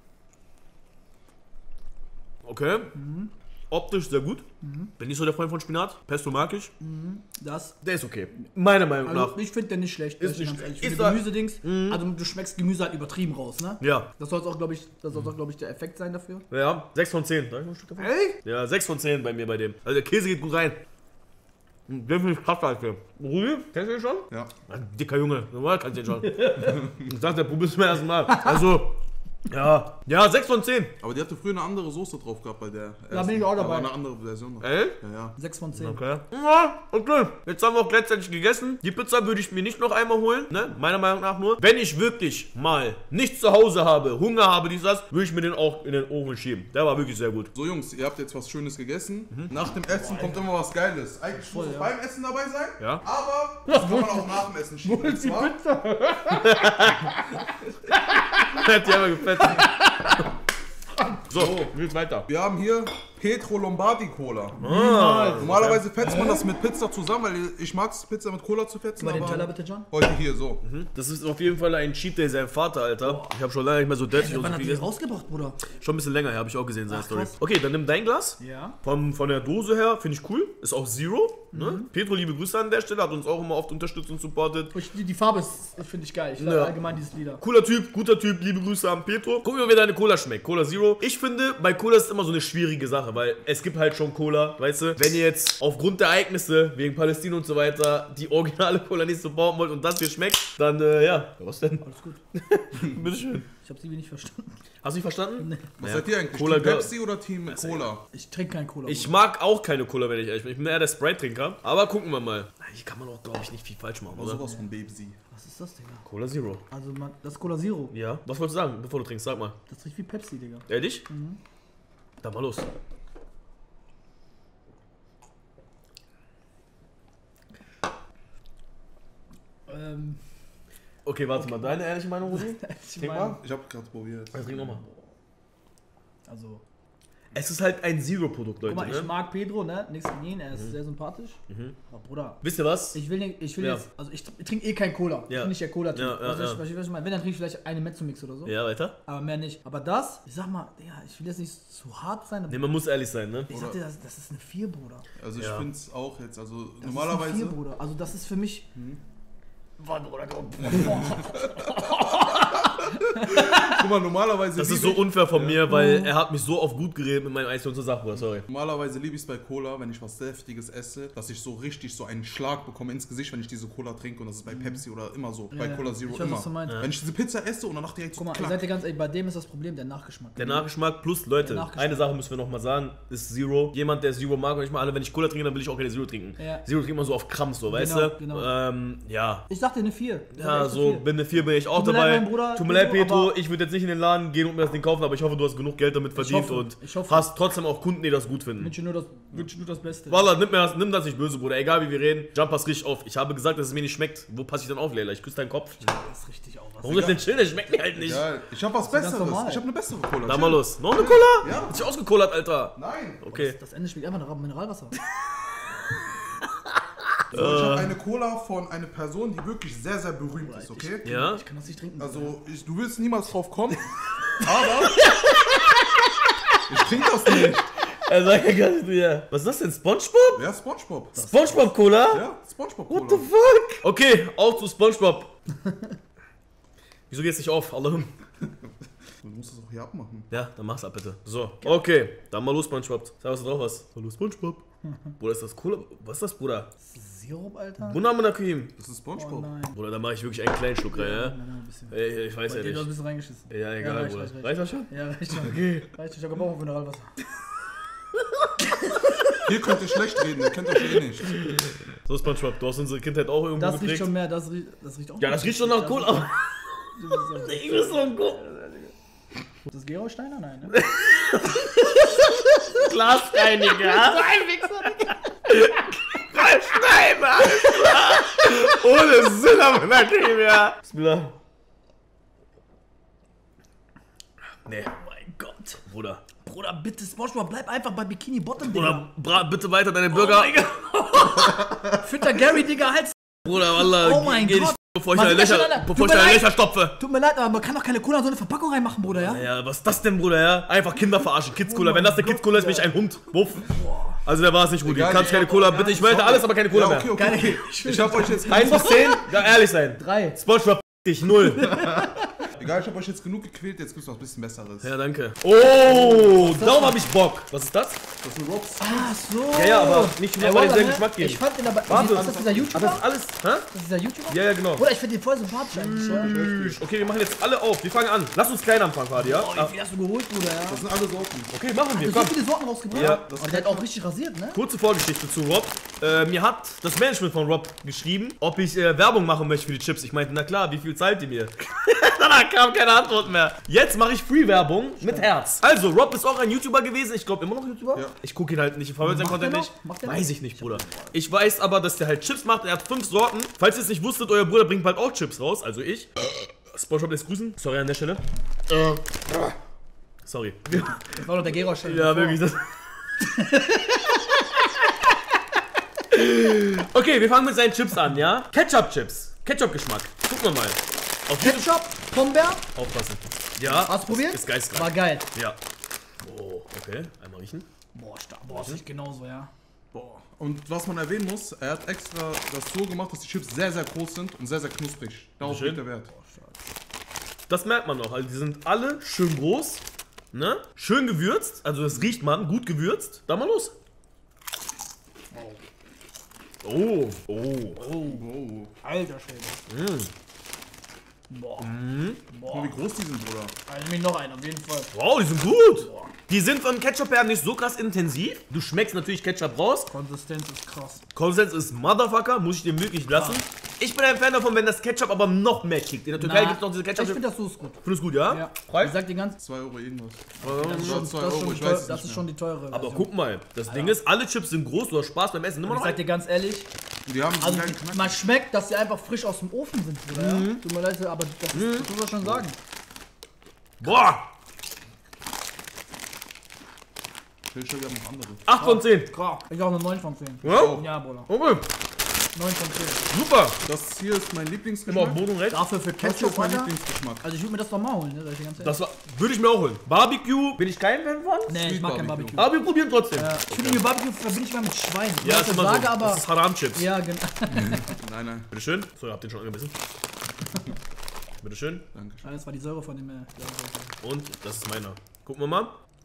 Speaker 1: Okay. Optisch sehr gut. Bin nicht so der Freund von Spinat. Pesto mag ich.
Speaker 2: Das.
Speaker 1: Der ist okay. Meiner Meinung nach.
Speaker 2: Also, ich finde den nicht schlecht.
Speaker 1: Ist
Speaker 2: sag ich
Speaker 1: nicht
Speaker 2: ganz ehrlich.
Speaker 1: schlecht.
Speaker 2: Für
Speaker 1: Ist
Speaker 2: die Gemüsedings. Also, du schmeckst Gemüse halt übertrieben raus, ne?
Speaker 1: Ja.
Speaker 2: Das soll auch, glaube ich, der Effekt sein dafür.
Speaker 1: Ja. 6 von 10. Darf ich noch ein Stück davon?
Speaker 2: Ey!
Speaker 1: Ja, 6 von 10 bei mir bei dem. Also der Käse geht gut rein. Den finde ich krass, Alter. Rudi, kennst du den schon?
Speaker 3: Ja.
Speaker 1: Ein dicker Junge. Normal kannst du den schon. Ich sag, der probierst du mir erstmal. Also, ja. Ja, 6 von 10.
Speaker 3: Aber die hatte früher eine andere Soße drauf gehabt bei der
Speaker 2: Da bin ich auch
Speaker 3: Da
Speaker 2: dabei.
Speaker 3: war eine andere Version noch.
Speaker 1: Ey?
Speaker 3: Ja, ja.
Speaker 2: 6 von 10.
Speaker 1: Okay. Ja, okay. Jetzt haben wir auch gleichzeitig gegessen. Die Pizza würde ich mir nicht noch einmal holen, ne? Meiner Meinung nach nur. Wenn ich wirklich mal nichts zu Hause habe, Hunger habe, dies, das, würde ich mir den auch in den Ofen schieben. Der war wirklich sehr gut.
Speaker 3: So Jungs, ihr habt jetzt was Schönes gegessen. Nach dem Essen kommt immer was Geiles. Eigentlich muss es
Speaker 2: ja.
Speaker 3: beim Essen dabei sein,
Speaker 1: Ja.
Speaker 3: aber das kann man auch nach dem Essen schieben. Und zwar,
Speaker 1: Hat die aber gefetzt. So, geht's weiter.
Speaker 3: wir haben hier Petro Lombardi Cola.
Speaker 1: Ah,
Speaker 3: Normalerweise fetzt man das mit Pizza zusammen, weil ich mag es, Pizza mit Cola zu fetzen.
Speaker 2: Über den
Speaker 3: aber
Speaker 2: Teller bitte, John.
Speaker 3: heute hier so.
Speaker 1: das ist auf jeden Fall ein Cheat Day sein Vater, Alter. Ich habe schon lange nicht mehr so dirty und
Speaker 2: Wann
Speaker 1: so
Speaker 2: hat
Speaker 1: viel
Speaker 2: die
Speaker 1: gegessen.
Speaker 2: rausgebracht, Bruder?
Speaker 1: Schon ein bisschen länger her, habe ich auch gesehen, seine
Speaker 2: Ach,
Speaker 1: Story.
Speaker 2: krass.
Speaker 1: Okay, dann nimm dein Glas.
Speaker 2: Ja.
Speaker 1: Von der Dose her finde ich cool. Ist auch Zero. Ne? Petro, liebe Grüße an der Stelle. Hat uns auch immer oft unterstützt und supportet.
Speaker 2: Die Farbe finde ich geil. Ich
Speaker 1: Ja.
Speaker 2: allgemein dieses Lieder.
Speaker 1: Cooler Typ, guter Typ. Liebe Grüße an Petro. Gucken wir, wie deine Cola schmeckt. Cola Zero. Ich finde, bei Cola ist immer so eine schwierige Sache, weil es gibt halt schon Cola, weißt du? Wenn ihr jetzt aufgrund der Ereignisse wegen Palästina und so weiter die originale Cola nicht supporten wollt und das hier schmeckt, dann ja. Was denn?
Speaker 2: Alles gut.
Speaker 1: Bitteschön.
Speaker 2: Ich habe sie nicht verstanden.
Speaker 1: Hast du nicht verstanden?
Speaker 2: Nee.
Speaker 3: Was seid ihr eigentlich?
Speaker 1: Cola
Speaker 3: Team
Speaker 1: Girl.
Speaker 3: Pepsi oder Team Cola?
Speaker 2: Ich trinke kein Cola.
Speaker 1: Ich mag auch keine Cola, wenn ich ehrlich bin. Ich bin eher der Sprite-Trinker. Aber gucken wir mal. Hier kann man auch, glaube ich, nicht viel falsch machen,
Speaker 3: Oder
Speaker 1: oder?
Speaker 3: sowas von Babesy.
Speaker 2: Was ist das, Digga?
Speaker 1: Cola Zero.
Speaker 2: Also, das ist Cola Zero.
Speaker 1: Ja. Was wolltest du sagen, bevor du trinkst? Sag mal.
Speaker 2: Das riecht wie Pepsi, Digga.
Speaker 1: Ehrlich? Dann mal los. Okay, warte mal. Deine ehrliche Meinung, Rudi?
Speaker 2: Ich
Speaker 1: Trink
Speaker 2: meine,
Speaker 1: mal.
Speaker 3: Ich hab gerade probiert.
Speaker 1: Also trink nochmal.
Speaker 2: also,
Speaker 1: Es ist halt ein Zero-Produkt, Leute.
Speaker 2: guck mal, ich
Speaker 1: Ne?
Speaker 2: mag Pedro, ne? Nichts gegen ihn, er ist sehr sympathisch. Aber Bruder,
Speaker 1: Wisst ihr was?
Speaker 2: ich will
Speaker 1: Ja.
Speaker 2: jetzt, also ich trinke eh kein Cola. Ich
Speaker 1: Ja.
Speaker 2: bin nicht der Cola-Typ.
Speaker 1: Ja, ja, ja.
Speaker 2: Was ich meine, wenn, dann trinke ich vielleicht eine Mezzo-Mix oder so.
Speaker 1: Ja, weiter?
Speaker 2: Aber mehr nicht. Aber das, ich sag mal, ja, ich will jetzt nicht zu hart sein. Aber
Speaker 1: Ne, man muss ehrlich sein, ne?
Speaker 2: ich sag dir, das ist eine 4, Bruder.
Speaker 3: Also ich
Speaker 1: Ja.
Speaker 3: finde es auch jetzt, also
Speaker 2: Das
Speaker 3: normalerweise...
Speaker 2: ist eine 4, Bruder. Also das ist für mich... Warte, Bruder,
Speaker 3: Guck mal, normalerweise
Speaker 1: Das ist
Speaker 3: liebe
Speaker 1: so unfair von mir, weil er hat mich so oft gut geredet mit meinem Eis und so Sachen, Bruder. Sorry.
Speaker 3: Normalerweise liebe ich es bei Cola, wenn ich was Säftiges esse, dass ich so richtig so einen Schlag bekomme ins Gesicht, wenn ich diese Cola trinke. Und das ist bei Pepsi oder immer so. Bei
Speaker 2: Ja,
Speaker 3: Cola Zero
Speaker 2: ich weiß,
Speaker 3: immer.
Speaker 2: was du meinst.
Speaker 3: Wenn ich diese Pizza esse und danach direkt so
Speaker 2: Guck mal, ich
Speaker 3: klack.
Speaker 2: sag dir ganz ehrlich, bei dem ist das Problem der Nachgeschmack.
Speaker 1: Der Nachgeschmack plus, Leute,
Speaker 2: Der Nachgeschmack.
Speaker 1: eine Sache müssen wir noch mal sagen, ist Zero. Jemand, der Zero mag und ich mal alle, wenn ich Cola trinke, dann will ich auch keine Zero trinken.
Speaker 2: Ja.
Speaker 1: Zero trinkt man so auf Krampf, so, weißt
Speaker 2: Genau,
Speaker 1: du?
Speaker 2: genau.
Speaker 1: Ja.
Speaker 2: Ich sag dir eine 4.
Speaker 1: Ja, so, bin eine 4 bin ich auch
Speaker 2: Tut mir
Speaker 1: dabei.
Speaker 2: leid, mein Bruder,
Speaker 1: Tut mir leid,
Speaker 2: Pedro,
Speaker 1: Petro,
Speaker 2: aber-
Speaker 1: ich würde jetzt nicht in den Laden gehen und mir das Ding kaufen, aber ich hoffe, du hast genug Geld damit verdient
Speaker 2: hoffe,
Speaker 1: und
Speaker 2: ich hoffe.
Speaker 1: hast trotzdem auch Kunden, die das gut finden.
Speaker 2: Wünsche nur das Beste.
Speaker 1: Wallah, nimm das nicht böse, Bruder. Egal wie wir reden, Jump pass richtig auf. Ich habe gesagt, dass es mir nicht schmeckt. Wo passe ich dann auf, Leila? Ich küsse deinen Kopf.
Speaker 2: Das ist richtig auch was.
Speaker 1: Warum soll ich denn chillen? Das schmeckt mir halt nicht.
Speaker 3: Ja, ich hab was
Speaker 2: ist ganz
Speaker 3: Besseres.
Speaker 2: normal.
Speaker 3: Ich hab eine bessere Cola.
Speaker 1: Da mal los. Noch eine Cola?
Speaker 3: Ja.
Speaker 1: Hat sich ausgekollert, Alter.
Speaker 3: Nein.
Speaker 1: Okay.
Speaker 2: Das Ende schmeckt einfach nach Mineralwasser.
Speaker 3: So, ich habe eine Cola von einer Person, die wirklich sehr, sehr berühmt ist, okay?
Speaker 1: Ja?
Speaker 2: Ich kann das nicht trinken.
Speaker 3: Also, du willst niemals drauf kommen, aber ich trinke das nicht.
Speaker 1: Er sagt ja gar nicht mehr. Was ist das denn? Spongebob?
Speaker 3: Ja, Spongebob.
Speaker 1: Spongebob Cola?
Speaker 3: Ja, Spongebob Cola.
Speaker 1: What the fuck? Okay, auf zu Spongebob. Wieso geht's nicht auf? Allahum.
Speaker 3: Du musst das auch hier abmachen.
Speaker 1: Ja, dann mach's ab bitte. So, okay. Dann mal los, Spongebob. Sag, was du drauf hast. Hallo, Spongebob. Bruder, ist das Cola? Was ist das, Bruder?
Speaker 2: Sirup, Alter?
Speaker 1: Wundermann Akim.
Speaker 3: Das ist
Speaker 2: Oh
Speaker 3: Spongebob.
Speaker 2: nein.
Speaker 1: Bruder, da mache ich wirklich einen kleinen Schluck rein, ja?
Speaker 2: Nein, ein bisschen.
Speaker 1: Ey, ich weiß ja
Speaker 2: Bei dir, du hast ein
Speaker 1: nicht.
Speaker 2: bisschen reingeschissen.
Speaker 1: Ja, egal,
Speaker 2: reicht,
Speaker 1: Bruder.
Speaker 2: reicht.
Speaker 1: Reicht das schon?
Speaker 2: Ja, reicht schon.
Speaker 1: Okay.
Speaker 2: Reicht schon, ich hab gebraucht auf Mineralwasser.
Speaker 3: Hier könnt ihr schlecht reden, ihr kennt euch eh nicht.
Speaker 1: So, Spongebob, du hast unsere Kindheit auch irgendwo
Speaker 2: Das riecht
Speaker 1: geprägt.
Speaker 2: schon mehr, das riecht auch.
Speaker 1: Ja, das riecht schon nach Cola. aber
Speaker 2: Das
Speaker 1: Ich bin so ein
Speaker 2: ist das Gerolsteiner? Nein, ne?
Speaker 1: Glasreiniger. Ein Wichser. Steiner, alles klar. Ohne Sinn am Nacken, ja. Bismillah. Nee.
Speaker 2: Oh mein Gott.
Speaker 1: Bruder.
Speaker 2: Bruder, bitte, Spongebob, bleib einfach bei Bikini Bottom, Digga.
Speaker 1: Bruder, bitte weiter deine Burger.
Speaker 2: Fütter Gary, Digga, halt.
Speaker 1: Bruder, Wallah.
Speaker 2: Oh mein
Speaker 1: geh
Speaker 2: Gott.
Speaker 1: nicht, bevor ich
Speaker 2: Man
Speaker 1: deine
Speaker 2: sieht das
Speaker 1: Löcher,
Speaker 2: schon,
Speaker 1: bevor ich
Speaker 2: tut mir
Speaker 1: deine
Speaker 2: leid.
Speaker 1: Löcher stopfe.
Speaker 2: Tut mir leid, aber man kann doch keine Cola in so eine Verpackung reinmachen, Bruder, ja?
Speaker 1: Ja, was ist das denn, Bruder, ja? Einfach Kinder verarschen, Kids-Cola. Wenn das eine Kids-Cola ist, bin ich ein Hund. Wuff. Also der war es nicht, Rudi. Du
Speaker 3: Egal,
Speaker 1: kannst
Speaker 3: ich-
Speaker 1: keine Cola, bitte. Ich möchte alles, aber keine Cola
Speaker 3: Ja,
Speaker 1: mehr.
Speaker 3: okay, okay, okay. Ich hab euch jetzt
Speaker 1: 1 bis 10, ja, ehrlich sein.
Speaker 2: 3.
Speaker 1: Spongebob, dich, 0.
Speaker 3: Egal, ich hab euch jetzt genug gequält, jetzt gibt's was bisschen Besseres.
Speaker 1: Ja, danke. Oh, darum hab ich Bock. Was ist das?
Speaker 3: Das sind Robs.
Speaker 2: Ach so.
Speaker 1: Ja, ja, aber nicht nur, weil
Speaker 2: Wallah,
Speaker 1: denselben
Speaker 2: ne?
Speaker 1: Geschmack geben.
Speaker 2: Ich fand den aber.
Speaker 1: Warte.
Speaker 2: Ist das dieser
Speaker 1: Ah,
Speaker 2: YouTuber?
Speaker 1: das ist alles, hä?
Speaker 2: Das ist dieser YouTuber?
Speaker 1: Ja, ja, genau.
Speaker 2: Bruder, ich finde den voll sympathisch eigentlich, ja?
Speaker 1: Okay, wir machen jetzt alle auf. Wir fangen an. Lass uns klein anfangen, Fadi, ja?
Speaker 2: Oh, wie viel hast du geholt, Bruder, ja?
Speaker 3: Das sind alle Sorten.
Speaker 1: Okay, machen wir,
Speaker 2: Du hast so
Speaker 1: komm.
Speaker 2: viele Sorten rausgebracht.
Speaker 1: Ja,
Speaker 2: Und der hat auch richtig rasiert, ne?
Speaker 1: Kurze Vorgeschichte zu Rob. Mir hat das Management von Rob geschrieben, ob ich Werbung machen möchte für die Chips. Ich meinte, na klar, wie viel zahlt ihr mir? Danach kam keine Antwort mehr. Jetzt mache ich Free-Werbung mit Herz. Also, Rob ist auch ein YouTuber gewesen. Ich glaube immer noch YouTuber.
Speaker 3: Ja.
Speaker 1: Ich gucke ihn halt nicht, ich verfolge seinen
Speaker 2: Macht
Speaker 1: Content
Speaker 2: der
Speaker 1: nicht.
Speaker 2: noch? Macht der
Speaker 1: Weiß
Speaker 2: noch?
Speaker 1: ich nicht, Bruder. Ich weiß aber, dass der halt Chips macht. Er hat 5 Sorten. Falls ihr es nicht wusstet, euer Bruder bringt bald auch Chips raus. Also ich. Spongebob lässt grüßen. Sorry an der Stelle. Sorry.
Speaker 2: Das war doch der Gerolsteiner.
Speaker 1: Ja, wirklich. Das Okay, wir fangen mit seinen Chips an, ja? Ketchup-Chips. Ketchup-Geschmack. Gucken wir mal. Auf diese
Speaker 2: Ketchup, Pombeer.
Speaker 1: aufpassen. Ja.
Speaker 2: Hast du probiert?
Speaker 1: Ist geistreich.
Speaker 2: War geil.
Speaker 1: Ja. Oh, okay. Einmal riechen.
Speaker 2: Boah, stark. Boah, ist nicht genauso, ja.
Speaker 3: Boah. Und was man erwähnen muss, er hat extra das so gemacht, dass die Chips sehr, sehr groß sind und sehr, sehr knusprig. Darauf
Speaker 1: Schön.
Speaker 3: liegt der Wert.
Speaker 1: Das merkt man noch. Also die sind alle schön groß. Ne? Schön gewürzt. Also das riecht man. Gut gewürzt. Da mal los. Oh. Oh.
Speaker 3: Oh.
Speaker 2: Alter Schwede. Boah.
Speaker 3: Guck mal, wie groß die sind, Bruder.
Speaker 2: Also nehme ich noch einen, auf jeden Fall.
Speaker 1: Wow, die sind gut. Die sind vom Ketchup her nicht so krass intensiv. Du schmeckst natürlich Ketchup raus.
Speaker 2: Konsistenz ist krass.
Speaker 1: Konsistenz ist Motherfucker. Muss ich dir wirklich lassen. Ich bin ein Fan davon, wenn das Ketchup aber noch mehr kickt. In der Türkei gibt es noch diese Ketchup.
Speaker 2: Ich finde das so ist gut.
Speaker 1: Findest du gut, ja?
Speaker 2: Ja.
Speaker 1: Preis?
Speaker 2: Ich sag dir ganz,
Speaker 3: 2 Euro irgendwas.
Speaker 2: das ist schon,
Speaker 3: zwei
Speaker 2: das ist
Speaker 3: Euro,
Speaker 2: schon,
Speaker 3: ich
Speaker 2: die
Speaker 3: weiß
Speaker 2: teuer-
Speaker 3: es
Speaker 2: das
Speaker 3: nicht
Speaker 2: ist
Speaker 3: mehr.
Speaker 2: schon die teure
Speaker 1: Aber
Speaker 2: Version.
Speaker 1: guck mal, das Ding ist, alle Chips sind groß, du hast Spaß beim Essen. Nimm mal
Speaker 2: Ich
Speaker 1: noch
Speaker 2: sag
Speaker 1: einen.
Speaker 2: dir ganz ehrlich,
Speaker 3: Die haben
Speaker 2: also
Speaker 3: keinen Knack.
Speaker 2: man schmeckt, dass sie einfach frisch aus dem Ofen sind, Bruder. Ja? Tut mir leid, aber das muss man schon sagen.
Speaker 1: Boah!
Speaker 3: Ich habe noch andere.
Speaker 1: 8 von 10.
Speaker 2: Klar. Ich auch eine 9 von 10.
Speaker 1: Ja?
Speaker 2: Ja, Bruder.
Speaker 1: Okay,
Speaker 2: 9 von 10.
Speaker 1: super.
Speaker 3: Das hier ist mein
Speaker 1: Immer
Speaker 3: Lieblingsgeschmack.
Speaker 1: Boden rechts.
Speaker 2: Dafür für
Speaker 3: Das hier
Speaker 2: Ketchup,
Speaker 3: ist mein
Speaker 2: Alter.
Speaker 3: Lieblingsgeschmack.
Speaker 2: Also ich würde mir das doch mal holen, ne? Sag ich dir ganz ehrlich.
Speaker 1: Das würde ich mir auch holen. Barbecue bin ich kein Fan von.
Speaker 2: Nee, ich
Speaker 3: Sweet
Speaker 2: mag kein
Speaker 3: Barbecue.
Speaker 2: Barbecue.
Speaker 1: Aber wir probieren trotzdem.
Speaker 2: Ja. Ich finde, Barbecue verbinde ich mal mit Schwein.
Speaker 1: Ja,
Speaker 2: ich
Speaker 1: ist immer
Speaker 2: sage
Speaker 1: so.
Speaker 2: aber.
Speaker 1: Das ist Haram-Chips.
Speaker 2: Ja, genau.
Speaker 3: Nein, nein.
Speaker 1: Bitteschön. So, ihr habt den schon angebissen. Bitteschön.
Speaker 3: Danke.
Speaker 2: Das war die Säure von dem.
Speaker 1: Und das ist meiner. Gucken wir mal.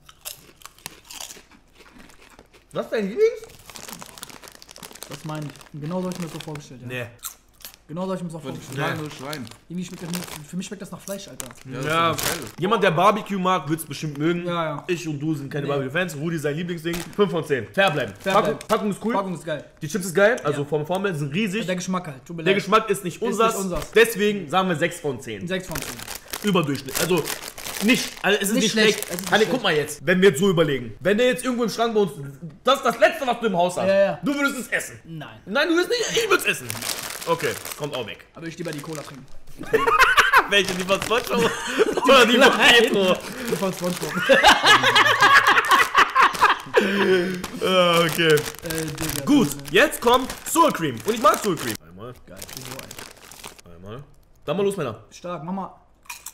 Speaker 1: Was ist dein Lieblings?
Speaker 2: Das meine ich. Genau so habe ich mir das so vorgestellt, ja.
Speaker 1: Nee.
Speaker 2: Genau so habe ich mir das auch vorgestellt.
Speaker 3: Schwein.
Speaker 2: Irgendwie schmeckt das nicht, für mich schmeckt das nach Fleisch, Alter.
Speaker 1: Ja,
Speaker 3: das ist geil.
Speaker 1: jemand, der Barbecue mag, wird es bestimmt mögen.
Speaker 2: Ja, ja.
Speaker 1: Ich und du sind keine
Speaker 2: Nee.
Speaker 1: Barbecue-Fans. Rudi sein Lieblingsding. 5 von 10. Fair bleiben.
Speaker 2: Fair
Speaker 1: Packung,
Speaker 2: bleiben.
Speaker 1: Packung ist cool.
Speaker 2: Packung ist geil.
Speaker 1: Die Chips ist geil. Also vom Formel sind riesig.
Speaker 2: Der Geschmack halt. Tut mir
Speaker 1: Der
Speaker 2: leid.
Speaker 1: Geschmack ist nicht unsers.
Speaker 2: nicht unsers.
Speaker 1: Deswegen sagen wir 6 von 10.
Speaker 2: 6 von 10.
Speaker 1: Überdurchschnitt. Also nicht. Also es ist
Speaker 2: Nicht
Speaker 1: nicht
Speaker 2: schlecht.
Speaker 1: schlecht.
Speaker 2: Es ist nicht
Speaker 1: Hanni,
Speaker 2: schlecht.
Speaker 1: guck mal jetzt. Wenn wir jetzt so überlegen. Wenn der jetzt irgendwo im Schrank bei uns. Das ist das Letzte, was du im Haus hast.
Speaker 2: Ja, ja.
Speaker 1: Du würdest es essen.
Speaker 2: Nein.
Speaker 1: Nein, du würdest nicht. Ich würde es essen. Okay, kommt auch weg.
Speaker 2: Aber ich lieber die Cola trinken.
Speaker 1: Welche? Die von SpongeBob? Oder die von Petro?
Speaker 2: Die von SpongeBob.
Speaker 1: Okay.
Speaker 2: Digga.
Speaker 1: Gut, jetzt kommt Sour Cream. Und ich mag Sour Cream. Einmal,
Speaker 2: Geil. So, ey.
Speaker 1: einmal. Dann mal los, Männer.
Speaker 2: Stark. Mach mal.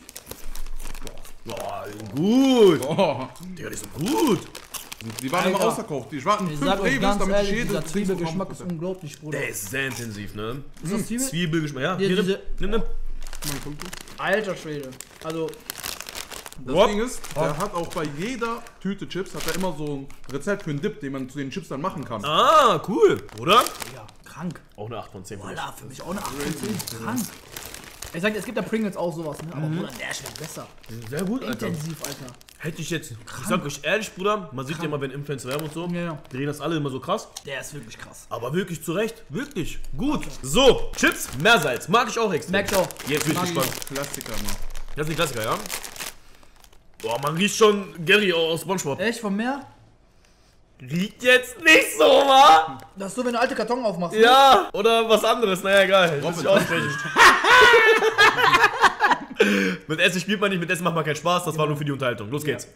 Speaker 1: Boah, gut.
Speaker 3: Oh,
Speaker 1: Digga, die sind gut.
Speaker 3: die waren immer
Speaker 2: Alter.
Speaker 3: ausverkauft. Die warten
Speaker 2: Ich
Speaker 3: 5
Speaker 2: sag euch
Speaker 3: Reves,
Speaker 2: ganz
Speaker 3: damit ich
Speaker 2: ehrlich,
Speaker 3: jede
Speaker 2: dieser
Speaker 3: Dings
Speaker 2: Zwiebelgeschmack ist
Speaker 3: bekomme.
Speaker 2: unglaublich, Bruder.
Speaker 1: Der ist sehr intensiv, ne?
Speaker 2: Ist das Zwiebel?
Speaker 1: Zwiebelgeschmack, ja.
Speaker 2: Hier,
Speaker 1: Hier,
Speaker 2: diese-
Speaker 1: nimm.
Speaker 2: Alter Schwede. Also,
Speaker 3: Das
Speaker 1: What?
Speaker 3: Ding ist, der hat auch bei jeder Tüte Chips hat er immer so ein Rezept für einen Dip, den man zu den Chips dann machen kann.
Speaker 1: Ah, cool. Oder?
Speaker 2: ja, krank.
Speaker 1: Auch eine 8 von 10. von mir.
Speaker 2: Alter, für mich auch eine 8 von 10. Krank. Ich sag dir, es gibt ja Pringles auch sowas, ne? Aber Bruder, der schmeckt besser.
Speaker 1: Sehr gut, Alter.
Speaker 2: Intensiv, Alter.
Speaker 1: Hätte ich jetzt, ich sag euch ehrlich, Bruder, man sieht ja immer, wenn Influencer werben und so,
Speaker 2: Ja, ja.
Speaker 1: die reden das alle immer so krass.
Speaker 2: Der ist wirklich krass.
Speaker 1: Aber wirklich zu Recht, wirklich gut. So, Chips, Meersalz, mag ich auch extrem.
Speaker 2: Merk ich auch.
Speaker 1: Jetzt bin ich
Speaker 2: Mag ich
Speaker 1: gespannt.
Speaker 3: Klassiker immer.
Speaker 1: Das ist ein Klassiker, ja? Boah, man riecht schon Gary aus SpongeBob.
Speaker 2: Echt, vom Meer?
Speaker 1: Riecht jetzt nicht so, wa?
Speaker 2: Das ist so, wenn du alte Karton aufmachst. Ne?
Speaker 1: Ja, oder was anderes, naja, egal. Muss ich aussprechen. Mit Essen spielt man nicht, mit Essen macht man keinen Spaß, das war nur für die Unterhaltung. Los geht's.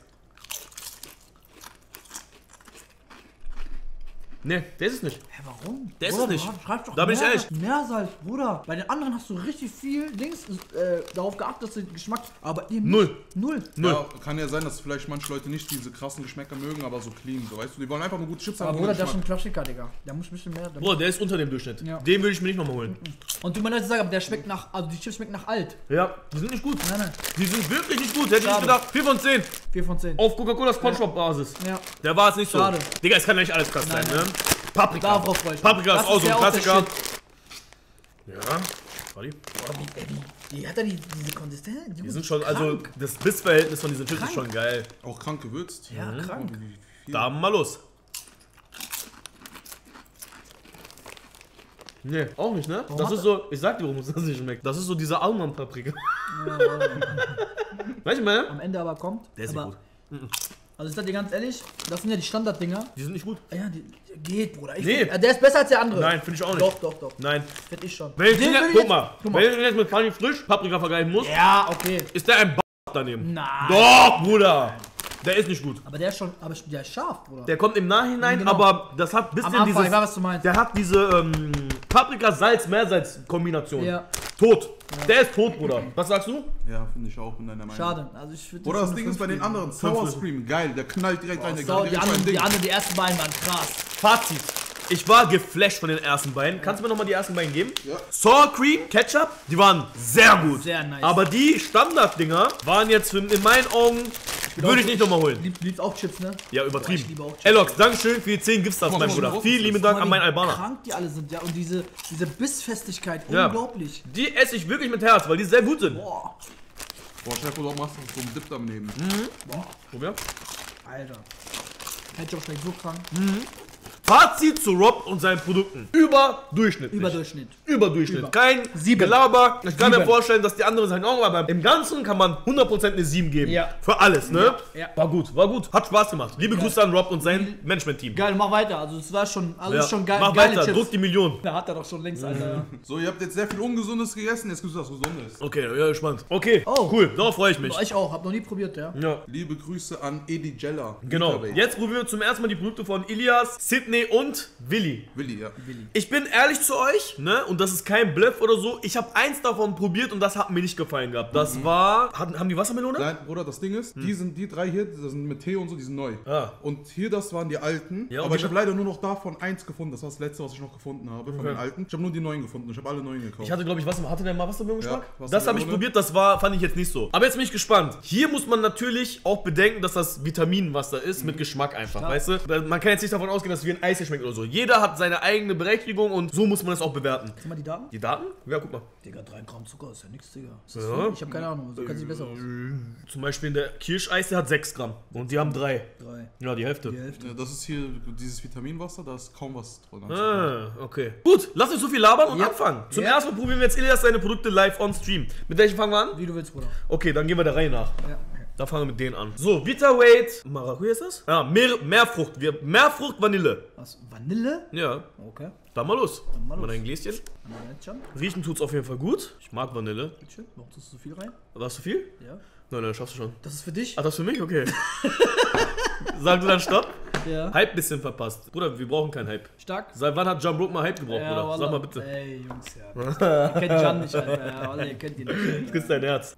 Speaker 1: Nee, der ist es nicht.
Speaker 2: Hä, warum?
Speaker 1: Der ist
Speaker 2: Bruder,
Speaker 1: es nicht.
Speaker 2: Schreib doch
Speaker 1: Da bin ich
Speaker 2: Meersalz.
Speaker 1: ehrlich.
Speaker 2: Meersalz, Bruder. Bei den anderen hast du richtig viel Dings darauf geachtet, dass der Geschmack. Aber eben
Speaker 1: Null.
Speaker 2: Null.
Speaker 3: Ja, kann ja sein, dass vielleicht manche Leute nicht diese krassen Geschmäcker mögen, aber so clean, so weißt du, die wollen einfach nur gute Chips
Speaker 2: Aber
Speaker 3: haben.
Speaker 2: Bruder,
Speaker 3: guten
Speaker 2: das ist ein
Speaker 3: Geschmack.
Speaker 2: Klassiker, Digga. Der muss ein bisschen mehr.
Speaker 1: Boah, der ist unter dem Durchschnitt.
Speaker 2: Ja.
Speaker 1: Den würde ich mir nicht nochmal holen.
Speaker 2: Und du meinst, aber der schmeckt nach. Also die Chips schmecken nach alt.
Speaker 1: Ja, die sind nicht gut.
Speaker 2: Nein, nein.
Speaker 1: Die sind wirklich nicht gut. Hätte ich nicht
Speaker 2: Schade.
Speaker 1: gedacht. 4 von 10.
Speaker 2: 4 von 10.
Speaker 1: Auf Coca-Cola SpongeBob-Basis.
Speaker 2: Ja.
Speaker 1: Der war es nicht
Speaker 2: Schade.
Speaker 1: so. Digga, es kann ja nicht alles krass sein,
Speaker 2: Nein,
Speaker 1: ne? Paprika.
Speaker 2: Darauf freue ich mich.
Speaker 1: Paprika ist
Speaker 2: Das
Speaker 1: auch so
Speaker 2: ja
Speaker 1: ein
Speaker 2: der
Speaker 1: Klassiker.
Speaker 2: Shit.
Speaker 1: Ja. Warte.
Speaker 2: Boah, wie hat er diese Konsistenz?
Speaker 1: Die sind schon, also das Bissverhältnis von diesen Chips ist
Speaker 2: Krank.
Speaker 1: schon geil.
Speaker 3: Auch krank gewürzt.
Speaker 2: Ja, krank.
Speaker 3: Wie viel?
Speaker 1: Da mal los. Nee, auch nicht, ne? Das
Speaker 2: hat
Speaker 1: ist so, ich sag dir, warum es das nicht schmeckt. Das ist so dieser Almond-Paprika. Weißt du, meine?
Speaker 2: Am Ende aber kommt.
Speaker 1: Der ist nicht
Speaker 2: aber,
Speaker 1: gut.
Speaker 2: Also ich sag dir ganz ehrlich, das sind ja die Standarddinger.
Speaker 1: Die sind nicht gut.
Speaker 2: Ja, die geht, Bruder. Ich
Speaker 1: Nee.
Speaker 2: der ist besser als der andere.
Speaker 1: Nein, finde ich auch nicht.
Speaker 2: Doch, doch, doch.
Speaker 1: Nein.
Speaker 2: Find ich schon.
Speaker 1: Wenn ich den
Speaker 2: will
Speaker 1: jetzt,
Speaker 2: ich
Speaker 1: guck
Speaker 2: jetzt-
Speaker 1: mal, wenn ich den jetzt mit Funny Frisch Paprika vergleichen muss,
Speaker 2: Ja, okay.
Speaker 1: ist der ein daneben.
Speaker 2: Nein.
Speaker 1: Doch, Bruder. Der ist nicht gut.
Speaker 2: Aber der ist schon, der ist scharf, Bruder.
Speaker 1: Der kommt im Nachhinein,
Speaker 2: Genau.
Speaker 1: aber das hat ein bisschen
Speaker 2: Am Anfang,
Speaker 1: dieses...
Speaker 2: ich weiß, was du meinst.
Speaker 1: Der hat diese Paprika-Salz-Meersalz-Kombination.
Speaker 2: Ja.
Speaker 1: Tot. Der ist tot, Bruder. Was sagst du?
Speaker 3: Ja, finde ich auch in deiner Meinung.
Speaker 2: Schade. Also ich würde
Speaker 3: Oder das Ding ist bei den anderen, Sour Scream, geil, der knallt direkt rein, der
Speaker 2: So,
Speaker 3: geht direkt rein,
Speaker 2: die anderen, die ersten beiden waren krass.
Speaker 1: Fazit. Ich war geflasht von den ersten beiden. Kannst du mir nochmal die ersten beiden geben?
Speaker 3: Ja.
Speaker 1: Sour Cream, Ketchup, die waren sehr gut.
Speaker 2: Sehr nice.
Speaker 1: Aber die Standarddinger waren jetzt in meinen Augen, würde ich nicht nochmal holen.
Speaker 2: Liebst auch Chips, ne?
Speaker 1: Ja,
Speaker 2: Boah,
Speaker 1: übertrieben.
Speaker 2: ich liebe auch Chips.
Speaker 1: Elox, Dankeschön für die 10 Gifts, mein
Speaker 3: mal,
Speaker 1: Bruder.
Speaker 3: was
Speaker 1: Vielen
Speaker 3: ist
Speaker 1: lieben
Speaker 3: das?
Speaker 1: Dank an meinen
Speaker 2: Wie
Speaker 1: Albaner.
Speaker 2: krank die alle sind, ja. Und diese Bissfestigkeit,
Speaker 1: Ja.
Speaker 2: unglaublich.
Speaker 1: Die esse ich wirklich mit Herz, weil die sehr gut sind.
Speaker 2: Boah.
Speaker 3: Boah, Chef, du machst so einen Dip daneben.
Speaker 1: Probier.
Speaker 2: Alter. Ketchup schmeckt so krank.
Speaker 1: Fazit zu Rob und seinen Produkten. Überdurchschnittlich.
Speaker 2: Überdurchschnitt.
Speaker 1: Überdurchschnitt.
Speaker 2: Über.
Speaker 1: Kein
Speaker 2: 7.
Speaker 1: Gelaber. Ich kann mir
Speaker 2: 7.
Speaker 1: vorstellen, dass die anderen sagen, oh, aber im Ganzen kann man 100% eine 7 geben.
Speaker 2: Ja.
Speaker 1: Für alles, ne?
Speaker 2: Ja.
Speaker 1: War gut, war gut. Hat Spaß gemacht. Liebe Grüße an Rob und sein Management-Team.
Speaker 2: Geil, mach weiter. Also es war schon, alles
Speaker 1: Ja.
Speaker 2: schon geil.
Speaker 1: Mach
Speaker 2: geile
Speaker 1: weiter,
Speaker 2: Chips.
Speaker 1: druck die Million.
Speaker 2: Da hat er doch schon längst, Alter.
Speaker 3: So, ihr habt jetzt sehr viel Ungesundes gegessen, jetzt gibt es was Gesundes.
Speaker 1: Okay, ja, gespannt. Okay,
Speaker 2: Oh.
Speaker 1: cool, darauf freue ich mich.
Speaker 2: Ich auch, hab noch nie probiert, ja.
Speaker 1: Ja.
Speaker 3: Liebe Grüße an Edi Jella.
Speaker 1: Genau.
Speaker 3: Vita Wave.
Speaker 1: Jetzt probieren wir zum ersten Mal die Produkte von Ilias, Sydney und Willi.
Speaker 3: Willi, ja.
Speaker 1: Ich bin ehrlich zu euch, ne? Und das ist kein Bluff oder so. Ich habe eins davon probiert und das hat mir nicht gefallen gehabt. Das war. Haben die Wassermelone?
Speaker 3: Nein, Bruder, das Ding ist, die drei hier, das sind mit Tee und so, die sind neu.
Speaker 1: Ah.
Speaker 3: Und hier, das waren die alten.
Speaker 1: Ja, und
Speaker 3: aber
Speaker 1: die-
Speaker 3: ich habe leider nur noch davon eins gefunden. Das war das letzte, was ich noch gefunden habe von
Speaker 1: Okay.
Speaker 3: den alten. Ich habe nur die neuen gefunden. Ich habe alle neuen gekauft.
Speaker 1: Ich hatte, glaube ich, hatte der mal Wassermelonengeschmack?
Speaker 3: Ja,
Speaker 1: Das habe ich
Speaker 3: Wassermelone.
Speaker 1: probiert, fand ich jetzt nicht so. Aber jetzt bin ich gespannt. Hier muss man natürlich auch bedenken, dass das Vitaminwasser ist, mit Geschmack einfach,
Speaker 2: Klar.
Speaker 1: weißt du? Man kann jetzt nicht davon ausgehen, dass es wie ein Eis schmeckt oder so. Jeder hat seine eigene Berechtigung und so muss man es auch bewerten.
Speaker 2: Sag mal die Daten?
Speaker 1: Die Daten? Ja, guck mal.
Speaker 2: Digga, 3 Gramm Zucker ist ja nix, Digga. Ist das
Speaker 1: Ja.
Speaker 2: viel? Ich hab keine Ahnung, so kann sich besser aus.
Speaker 1: Zum Beispiel der Kirscheis, der hat 6 Gramm und die haben 3.
Speaker 2: 3.
Speaker 1: Ja, die Hälfte.
Speaker 2: Die Hälfte.
Speaker 3: Ja, das ist hier dieses Vitaminwasser, da ist kaum was drin.
Speaker 1: Ah, okay. Gut, lass uns so viel labern und
Speaker 2: Ja.
Speaker 1: anfangen. Zum
Speaker 2: Ja.
Speaker 1: ersten Mal probieren wir jetzt Ilias seine Produkte live on Stream. Mit welchen fangen wir an?
Speaker 2: Wie du willst, Bruder.
Speaker 1: Okay, dann gehen wir der Reihe nach.
Speaker 2: Ja.
Speaker 1: Da fangen wir mit denen an. So, Vitaweight. Maracuja ist das? Ja, Meerfrucht. Meerfrucht Vanille.
Speaker 2: Was? Vanille?
Speaker 1: Ja,
Speaker 2: Okay.
Speaker 1: dann mal los.
Speaker 2: mal
Speaker 1: Mal
Speaker 2: los.
Speaker 1: ein Gläschen.
Speaker 2: Haben wir jetzt schon?
Speaker 1: Riechen tut's auf jeden Fall gut. Ich mag Vanille.
Speaker 2: Bitteschön. Warum tust du so viel rein?
Speaker 1: Warst du viel?
Speaker 2: Ja.
Speaker 1: Nein, schaffst du schon.
Speaker 2: Das ist für dich?
Speaker 1: Ach, das für mich? Okay. Sag du dann Stopp?
Speaker 2: Ja.
Speaker 1: Hype bisschen verpasst. Bruder, wir brauchen keinen Hype.
Speaker 2: Stark?
Speaker 1: Seit wann hat John Brook mal Hype gebraucht, Bruder? Sag
Speaker 2: Wallah.
Speaker 1: mal bitte.
Speaker 2: Ey, Jungs, ja. Ihr kennt Jan nicht, Alter. Ja, Wallah, ihr kennt ihn nicht.
Speaker 1: Küss dein Herz.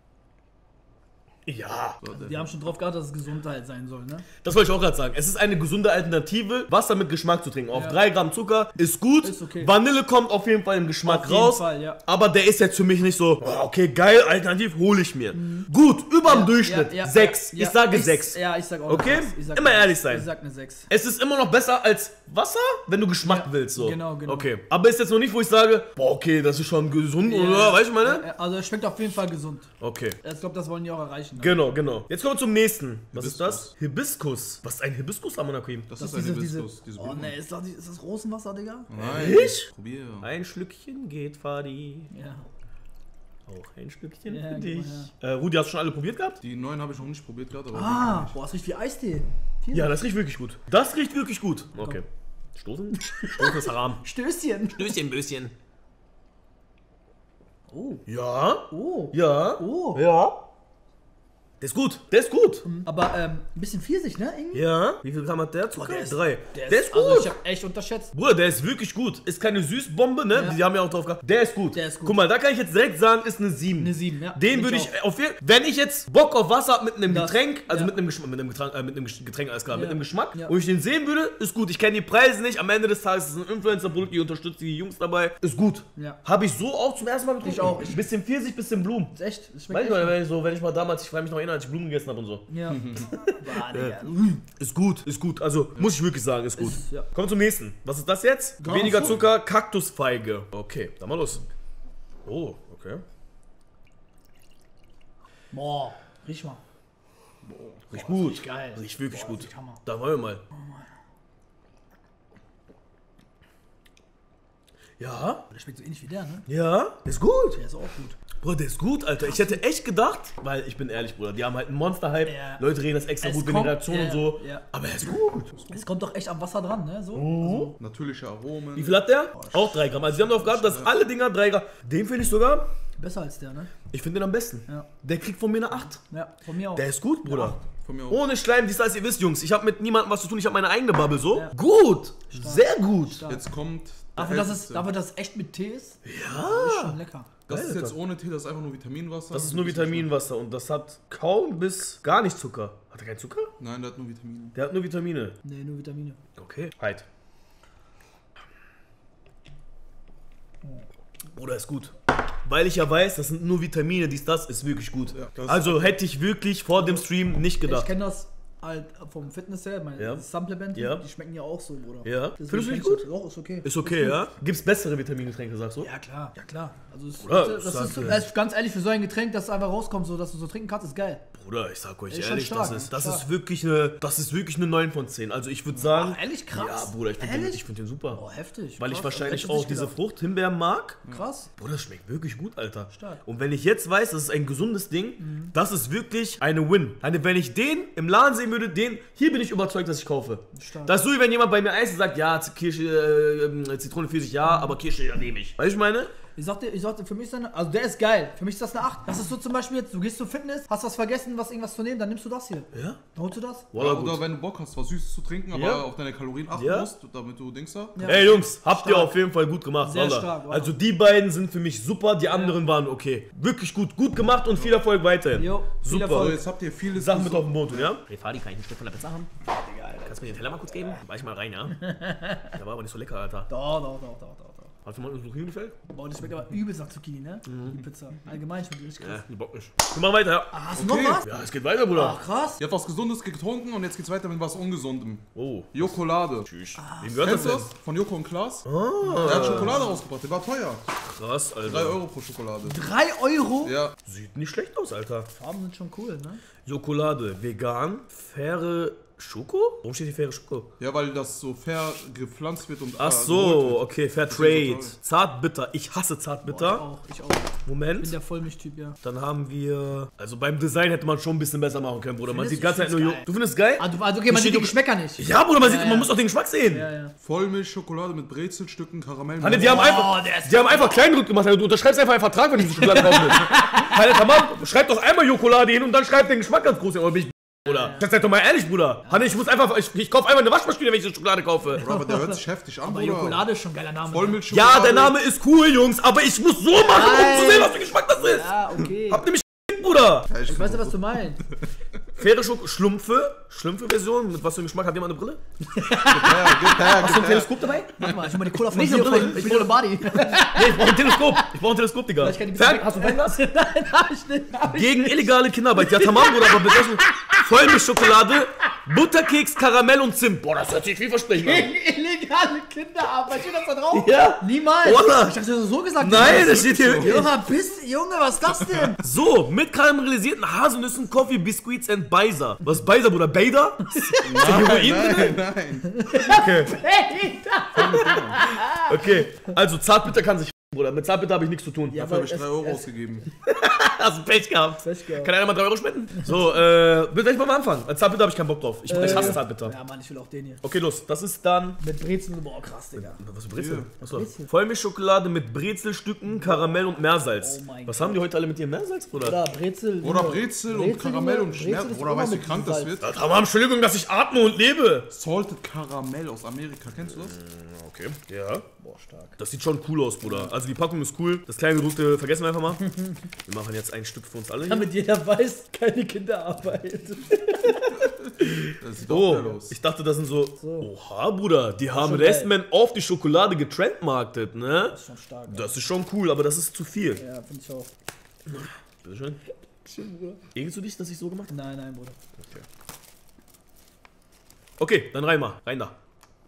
Speaker 1: Ja,
Speaker 2: Die haben schon drauf geachtet, dass es Gesundheit sein soll, ne?
Speaker 1: das wollte ich auch gerade sagen. Es ist eine gesunde Alternative, Wasser mit Geschmack zu trinken. Auf
Speaker 2: Ja.
Speaker 1: 3 Gramm Zucker ist gut.
Speaker 2: Ist okay.
Speaker 1: Vanille kommt auf jeden Fall im Geschmack
Speaker 2: Auf jeden
Speaker 1: raus.
Speaker 2: Fall, ja.
Speaker 1: Aber der ist jetzt für mich nicht so, oh, okay, geil, alternativ hole ich mir. Gut, überm Durchschnitt. 6.
Speaker 2: ja.
Speaker 1: Ich sage 6.
Speaker 2: Ja, ich sag auch
Speaker 1: Okay?
Speaker 2: eine 6. Ich sag
Speaker 1: Immer
Speaker 2: eine
Speaker 1: ehrlich
Speaker 2: 6.
Speaker 1: sein.
Speaker 2: Ich sag eine 6.
Speaker 1: Es ist immer noch besser als Wasser, wenn du Geschmack
Speaker 2: Ja,
Speaker 1: willst. So.
Speaker 2: genau.
Speaker 1: Okay. Aber ist jetzt noch nicht, wo ich sage, boah, okay, das ist schon gesund, oder? Weißt du, meine?
Speaker 2: Also es schmeckt auf jeden Fall gesund.
Speaker 1: Okay.
Speaker 2: Ich glaube, das wollen die auch erreichen. Ne?
Speaker 1: Genau, genau. Jetzt kommen wir zum nächsten. Was ist
Speaker 3: Hibiskus.
Speaker 1: das? Hibiskus. Was ist ein Hibiskus, Amana Cream?
Speaker 3: Das
Speaker 2: Das
Speaker 3: ist ein
Speaker 2: diese,
Speaker 3: Hibiskus, diese
Speaker 2: oh
Speaker 3: Blume.
Speaker 2: ne, ist das Rosenwasser, Digga?
Speaker 3: Nein,
Speaker 1: Ich?
Speaker 3: probier.
Speaker 1: Ein Schlückchen geht, Fadi.
Speaker 2: Ja.
Speaker 1: Auch ein Stückchen
Speaker 2: Ja,
Speaker 1: für
Speaker 2: guck
Speaker 1: dich.
Speaker 2: mal
Speaker 1: Rudi, hast du schon alle probiert gehabt?
Speaker 3: Die neuen habe ich noch nicht probiert gerade, aber
Speaker 2: Ah, boah, das riecht wie Eistee. Hier.
Speaker 1: Ja, das riecht wirklich gut. Das riecht wirklich gut. Okay. Stoßen? Stoßen ist Haram.
Speaker 2: Stößchen.
Speaker 1: Stößchen, Böschen.
Speaker 2: Oh.
Speaker 1: Ja.
Speaker 2: Oh.
Speaker 1: Ja.
Speaker 2: Oh.
Speaker 1: Ja. Der ist gut. Der ist gut.
Speaker 2: Aber ein bisschen Pfirsich, ne? Irgendwie?
Speaker 1: Ja. Wie viel Gramm hat der? Zucker?
Speaker 2: der ist-
Speaker 1: 3. Der ist gut.
Speaker 2: Also ich hab echt unterschätzt.
Speaker 1: Bruder, der ist wirklich gut. Ist keine Süßbombe, ne?
Speaker 2: Ja.
Speaker 1: Die haben ja auch drauf gehabt. Der ist gut.
Speaker 2: Der ist gut.
Speaker 1: Guck mal, da kann ich jetzt direkt sagen, ist eine 7.
Speaker 2: Eine 7, ja.
Speaker 1: Den
Speaker 2: Ich
Speaker 1: würde
Speaker 2: auch.
Speaker 1: ich auf jeden wenn ich jetzt Bock auf Wasser hab mit einem
Speaker 2: Das-
Speaker 1: Getränk, also
Speaker 2: ja.
Speaker 1: mit einem Geschmack, mit einem Getränk, alles klar, mit
Speaker 2: Ja.
Speaker 1: einem Geschmack,
Speaker 2: Ja.
Speaker 1: wo ich den sehen würde, ist gut. Ich kenne die Preise nicht. Am Ende des Tages ist es ein Influencer-Produkt, die unterstützt die Jungs dabei. Ist gut.
Speaker 2: Ja.
Speaker 1: Habe ich so auch zum ersten Mal getrunken.
Speaker 2: Ich auch.
Speaker 1: Bisschen Pfirsich, bisschen Blumen.
Speaker 2: Ist echt. Es
Speaker 1: Weißt
Speaker 2: schmeckt
Speaker 1: du,
Speaker 2: echt.
Speaker 1: wenn ich mal damals, ich frage mich noch erinnern, als ich Blumen gegessen habe und so.
Speaker 2: Ja. Bah, Digga.
Speaker 1: Ist gut, ist gut. Also, muss ich wirklich sagen, ist gut.
Speaker 2: Ist- ja.
Speaker 1: Kommen wir zum nächsten. Was ist das jetzt?
Speaker 2: Grauenvoll.
Speaker 1: Weniger Zucker, Kaktusfeige. Okay, dann mal los. Oh, okay.
Speaker 2: Boah, riech mal.
Speaker 1: Riecht gut.
Speaker 2: riecht geil.
Speaker 1: Riecht wirklich
Speaker 2: Boah,
Speaker 1: gut.
Speaker 2: riecht Hammer.
Speaker 1: Da wollen wir mal. Ja?
Speaker 2: Der schmeckt so ähnlich wie der, ne?
Speaker 1: Ja? Ist gut.
Speaker 2: Der ist auch gut.
Speaker 1: Bruder, der ist gut, Alter. Ich hätte echt gedacht, weil ich bin ehrlich, Bruder, die haben halt einen Monster-Hype.
Speaker 2: Ja.
Speaker 1: Leute reden das extra
Speaker 2: Es
Speaker 1: gut wegen der
Speaker 2: kommt-
Speaker 1: Reaktion
Speaker 2: ja,
Speaker 1: und so.
Speaker 2: ja.
Speaker 1: Aber er ist gut.
Speaker 2: Es kommt doch echt am Wasser dran, ne? So. Also,
Speaker 3: Natürliche Aromen.
Speaker 1: Wie viel hat der? Auch 3 Gramm. Also sie haben darauf gehabt, dass alle Dinger 3 Gramm. Den finde ich sogar,
Speaker 2: besser als der, ne?
Speaker 1: ich finde den am besten.
Speaker 2: Ja.
Speaker 1: Der kriegt von mir eine 8.
Speaker 2: Ja, von mir auch.
Speaker 1: Der ist gut, Bruder.
Speaker 3: Von mir auch.
Speaker 1: Ohne Schleim, dies, das, ihr wisst, Jungs, ich habe mit niemandem was zu tun, ich habe meine eigene Bubble, so.
Speaker 2: Ja.
Speaker 1: Gut, sehr gut.
Speaker 2: Stark.
Speaker 3: Jetzt kommt.
Speaker 2: Dafür, dass das echt mit Tee ist?
Speaker 1: Ja.
Speaker 2: Das ist schon lecker.
Speaker 3: Das
Speaker 1: Geil,
Speaker 3: ist jetzt
Speaker 1: Alter.
Speaker 3: ohne Tee, das ist einfach nur Vitaminwasser.
Speaker 1: Das ist nur Vitaminwasser und das hat kaum bis gar nicht Zucker. Hat er keinen Zucker?
Speaker 3: Nein, der hat nur Vitamine.
Speaker 1: Der hat nur Vitamine.
Speaker 2: Nee, nur Vitamine.
Speaker 1: Okay. Halt. Bruder, ist gut. Weil ich ja weiß, das sind nur Vitamine, dies, das, ist wirklich gut.
Speaker 3: Ja, das-
Speaker 1: Also hätte ich wirklich vor dem Stream nicht
Speaker 2: Ich
Speaker 1: gedacht.
Speaker 2: kenne das halt vom Fitness her, meine
Speaker 1: Ja.
Speaker 2: Supplemente,
Speaker 1: Ja.
Speaker 2: die schmecken ja auch so, Bruder.
Speaker 1: Ja.
Speaker 2: Deswegen
Speaker 1: Findest du
Speaker 2: kenn
Speaker 1: nicht
Speaker 2: ich
Speaker 1: gut?
Speaker 2: das. Doch, ist okay.
Speaker 1: Ist okay, ja? Gibt's bessere Vitamingetränke, sagst du?
Speaker 2: Ja, klar. Ja, klar. Also,
Speaker 1: Bruder,
Speaker 2: das
Speaker 1: sag
Speaker 2: ist,
Speaker 1: dir.
Speaker 2: das ist ganz ehrlich, für so ein Getränk, das einfach rauskommt, so dass du so trinken kannst, ist geil.
Speaker 1: Bruder, ich sag euch
Speaker 2: Ist schon
Speaker 1: ehrlich,
Speaker 2: stark,
Speaker 1: das
Speaker 2: stark.
Speaker 1: ist wirklich eine 9 von 10. Also ich würde sagen...
Speaker 2: Ach, ehrlich? Krass?
Speaker 1: Ja, Bruder, ich finde
Speaker 2: Ehrlich?
Speaker 1: den super.
Speaker 2: Oh, heftig.
Speaker 1: Weil ich
Speaker 2: Krass,
Speaker 1: wahrscheinlich
Speaker 2: hätte ich
Speaker 1: auch
Speaker 2: nicht
Speaker 1: diese
Speaker 2: gedacht.
Speaker 1: Frucht Himbeeren mag.
Speaker 2: Krass.
Speaker 1: Bruder, das schmeckt wirklich gut, Alter.
Speaker 2: Stark.
Speaker 1: Und wenn ich jetzt weiß, das ist ein gesundes Ding, das ist wirklich eine Win. Wenn ich den im Laden sehen würde, hier bin ich überzeugt, dass ich kaufe.
Speaker 2: Stark.
Speaker 1: Das ist so, wie wenn jemand bei mir Eis sagt, ja, Kirsche, Zitrone Pfirsich, ja, aber Kirsche, ja, nehme ich. Weißt du, ich meine?
Speaker 2: Ich sagte, für mich ist das also der ist geil. Für mich ist das eine 8. Das ist so zum Beispiel jetzt, du gehst zum Fitness, hast was vergessen, irgendwas zu nehmen, dann nimmst du das hier.
Speaker 1: Ja?
Speaker 2: Dann holst du das?
Speaker 1: Wallah,
Speaker 3: Oder
Speaker 1: gut.
Speaker 3: wenn du Bock hast, was Süßes zu trinken, aber
Speaker 1: Ja.
Speaker 3: auf deine Kalorien achten
Speaker 1: Ja.
Speaker 3: musst, damit du Dings da.
Speaker 2: Ja.
Speaker 1: Ey Jungs, habt ihr
Speaker 2: Stark.
Speaker 1: auf jeden Fall gut gemacht.
Speaker 2: Sehr
Speaker 1: Wallah.
Speaker 2: stark, wow.
Speaker 1: Also die beiden sind für mich super, die anderen waren okay. Wirklich gut, gut gemacht und viel Erfolg weiterhin.
Speaker 2: Jo, viel
Speaker 1: Super.
Speaker 3: So,
Speaker 2: Erfolg.
Speaker 3: jetzt habt ihr viele
Speaker 1: Sachen mit auf dem Boot, ja?
Speaker 4: Hey Fadi, kann ich ein Stück von der Pizza haben? Kannst du mir den Teller mal kurz geben? Weich mal rein, ja? Der war aber nicht so lecker, Alter.
Speaker 2: Doch.
Speaker 1: Hast du mal so viel gefällt?
Speaker 2: Boah, das schmeckt aber übelst nach Zucchini, ne? Die Pizza. Allgemein schmeckt die richtig krass.
Speaker 1: Ja, die Bock nicht. Wir machen weiter, ja.
Speaker 2: Ah, hast du
Speaker 3: Okay.
Speaker 2: noch was?
Speaker 1: Ja, es geht weiter, Bruder.
Speaker 2: Ach, krass.
Speaker 3: Ihr habt was Gesundes getrunken und jetzt geht's weiter mit was Ungesundem.
Speaker 1: Oh,
Speaker 3: Jokolade.
Speaker 1: tschüss. Wem gehört das
Speaker 3: Kennst du
Speaker 1: denn?
Speaker 3: das? Von Joko und Klaas? Der hat Schokolade rausgebracht, der war teuer.
Speaker 1: Krass,
Speaker 3: 3
Speaker 1: Alter.
Speaker 3: Euro pro Schokolade.
Speaker 2: 3 Euro?
Speaker 3: Ja,
Speaker 1: Sieht nicht schlecht aus, Alter.
Speaker 2: Farben sind schon cool, ne?
Speaker 1: Schokolade, vegan, faire Schoko? Warum steht hier faire Schoko?
Speaker 3: ja, weil das so fair gepflanzt wird und
Speaker 1: Ach
Speaker 3: geholt
Speaker 1: so,
Speaker 3: wird.
Speaker 1: okay, Fair
Speaker 3: Deswegen
Speaker 1: Trade.
Speaker 3: so toll.
Speaker 1: Zartbitter, ich hasse Zartbitter.
Speaker 2: Boah, ich auch. Bin
Speaker 1: Moment.
Speaker 2: der Vollmilchtyp, ja.
Speaker 1: Dann haben wir. Also beim Design hätte man schon ein bisschen besser machen können, Bruder. Man
Speaker 2: Findest
Speaker 1: sieht die
Speaker 2: du?
Speaker 1: ganze Zeit nur.
Speaker 2: Ich find's geil.
Speaker 1: Du findest es geil?
Speaker 2: Also okay, man sieht die Geschmäcker nicht.
Speaker 1: Ja, Bruder, man,
Speaker 2: Ja.
Speaker 1: man muss auch den Geschmack sehen.
Speaker 2: Ja.
Speaker 3: Vollmilchschokolade mit Brezelstücken, Karamell.
Speaker 1: Hanne, die haben einfach Kleingedruckt gemacht. Du unterschreibst einfach einen Vertrag, wenn du diese Schokolade kaufen willst. Hanne, Tamam, schreib doch einmal Schokolade hin und dann schreib den Geschmack ganz groß hin. Oder bin ich, Bruder? Das seid doch mal ehrlich, Bruder. Hanne, ich kaufe einfach eine Waschmaschine, wenn ich eine Schokolade kaufe.
Speaker 3: Aber der hört sich heftig an,
Speaker 2: Aber
Speaker 3: Bruder.
Speaker 2: Schokolade ist schon ein geiler Name.
Speaker 3: Vollmilchschokolade.
Speaker 1: Ja, der Name ist cool, Jungs, aber ich muss so machen, um zu sehen, was für Geschmack das ist.
Speaker 2: Ja, okay.
Speaker 1: Habt ihr mich Bruder?
Speaker 3: Ja,
Speaker 2: Ich weiß ja, was du meinst.
Speaker 1: Faire Schlumpfe-Version. Mit was für einem Geschmack? Hat jemand eine Brille?
Speaker 3: Hast du ein
Speaker 1: Teleskop dabei?
Speaker 2: Mach mal, ich hol mal die Cola von
Speaker 1: Nicht so
Speaker 2: hier
Speaker 1: Brille.
Speaker 2: von Billy Body.
Speaker 1: Nee, ich brauche ein Teleskop. Ich brauche ein Teleskop, Digga.
Speaker 2: Ich kann die
Speaker 1: Fern, hast du Fernglas?
Speaker 2: Nein, hab ich nicht.
Speaker 1: Gegen illegale Kinderarbeit. Ja, tamam, Bruder, aber bitte Vollmilchschokolade, Butterkeks, Karamell und Zimt. Boah, das hört sich vielversprechend an.
Speaker 2: Illegale Kinderarbeit. Steht das da drauf?
Speaker 1: Ja.
Speaker 2: Niemals.
Speaker 1: Wallah.
Speaker 2: Ich dachte, du hast so gesagt.
Speaker 1: Nein, das steht hier.
Speaker 2: Junge, was ist das denn?
Speaker 1: So, mit karamellisierten Haselnüssen, Coffee, Biscuits and Beiser. Was ist Beiser, Bruder? Bader? Ist da Heroin drin?
Speaker 3: Nein.
Speaker 1: Okay, also Zartbitter kann sich Bruder. Mit Zartbitter habe ich nichts zu tun.
Speaker 3: Dafür habe ich 3 Euro ausgegeben.
Speaker 1: Hast du Pech gehabt.
Speaker 2: Pech gehabt.
Speaker 1: Kann einer mal 3 Euro spenden? So, bitte ich mal anfangen. Als Zartbitter habe ich keinen Bock drauf. Ich hasse Zartbitter.
Speaker 2: Ja, Mann, ich will auch den hier.
Speaker 1: Okay, los. Das ist dann...
Speaker 2: Mit Brezeln, boah, krass, Digga.
Speaker 1: Was für Brezel?
Speaker 3: Hier.
Speaker 1: Achso.
Speaker 2: Brezel.
Speaker 1: Vollmilchschokolade mit Brezelstücken, Karamell und Meersalz.
Speaker 2: Oh mein
Speaker 1: Was haben die heute alle mit ihrem Meersalz, Bruder?
Speaker 2: Oder Brezel.
Speaker 3: Oder Brezel und Karamell und Schmerz. Oder weißt du, wie krank das wird?
Speaker 1: Tamam, Entschuldigung, dass ich atme und lebe.
Speaker 3: Salted Karamell aus Amerika. Kennst du das?
Speaker 1: Okay, ja.
Speaker 2: Boah, stark.
Speaker 1: Das sieht schon cool aus, Bruder. Also die Packung ist cool. Das kleine gedruckte vergessen wir einfach mal. Wir machen jetzt ein Stück für uns alle hier.
Speaker 2: Damit jeder weiß, keine Kinderarbeit.
Speaker 3: Das sieht auch geil
Speaker 1: Oh,
Speaker 3: aus.
Speaker 1: ich dachte, das sind so... Oha, Bruder, die haben
Speaker 2: schon
Speaker 1: Restman auf die Schokolade getrendmarktet, ne?
Speaker 2: Das ist schon stark.
Speaker 1: Das ist schon cool, aber das ist zu viel.
Speaker 2: Ja, finde ich auch.
Speaker 1: Bitteschön.
Speaker 2: Schön, Bruder.
Speaker 1: Ekelst du dich, dass ich so gemacht habe?
Speaker 2: Nein, Bruder.
Speaker 1: Okay, dann rein mal. Rein da.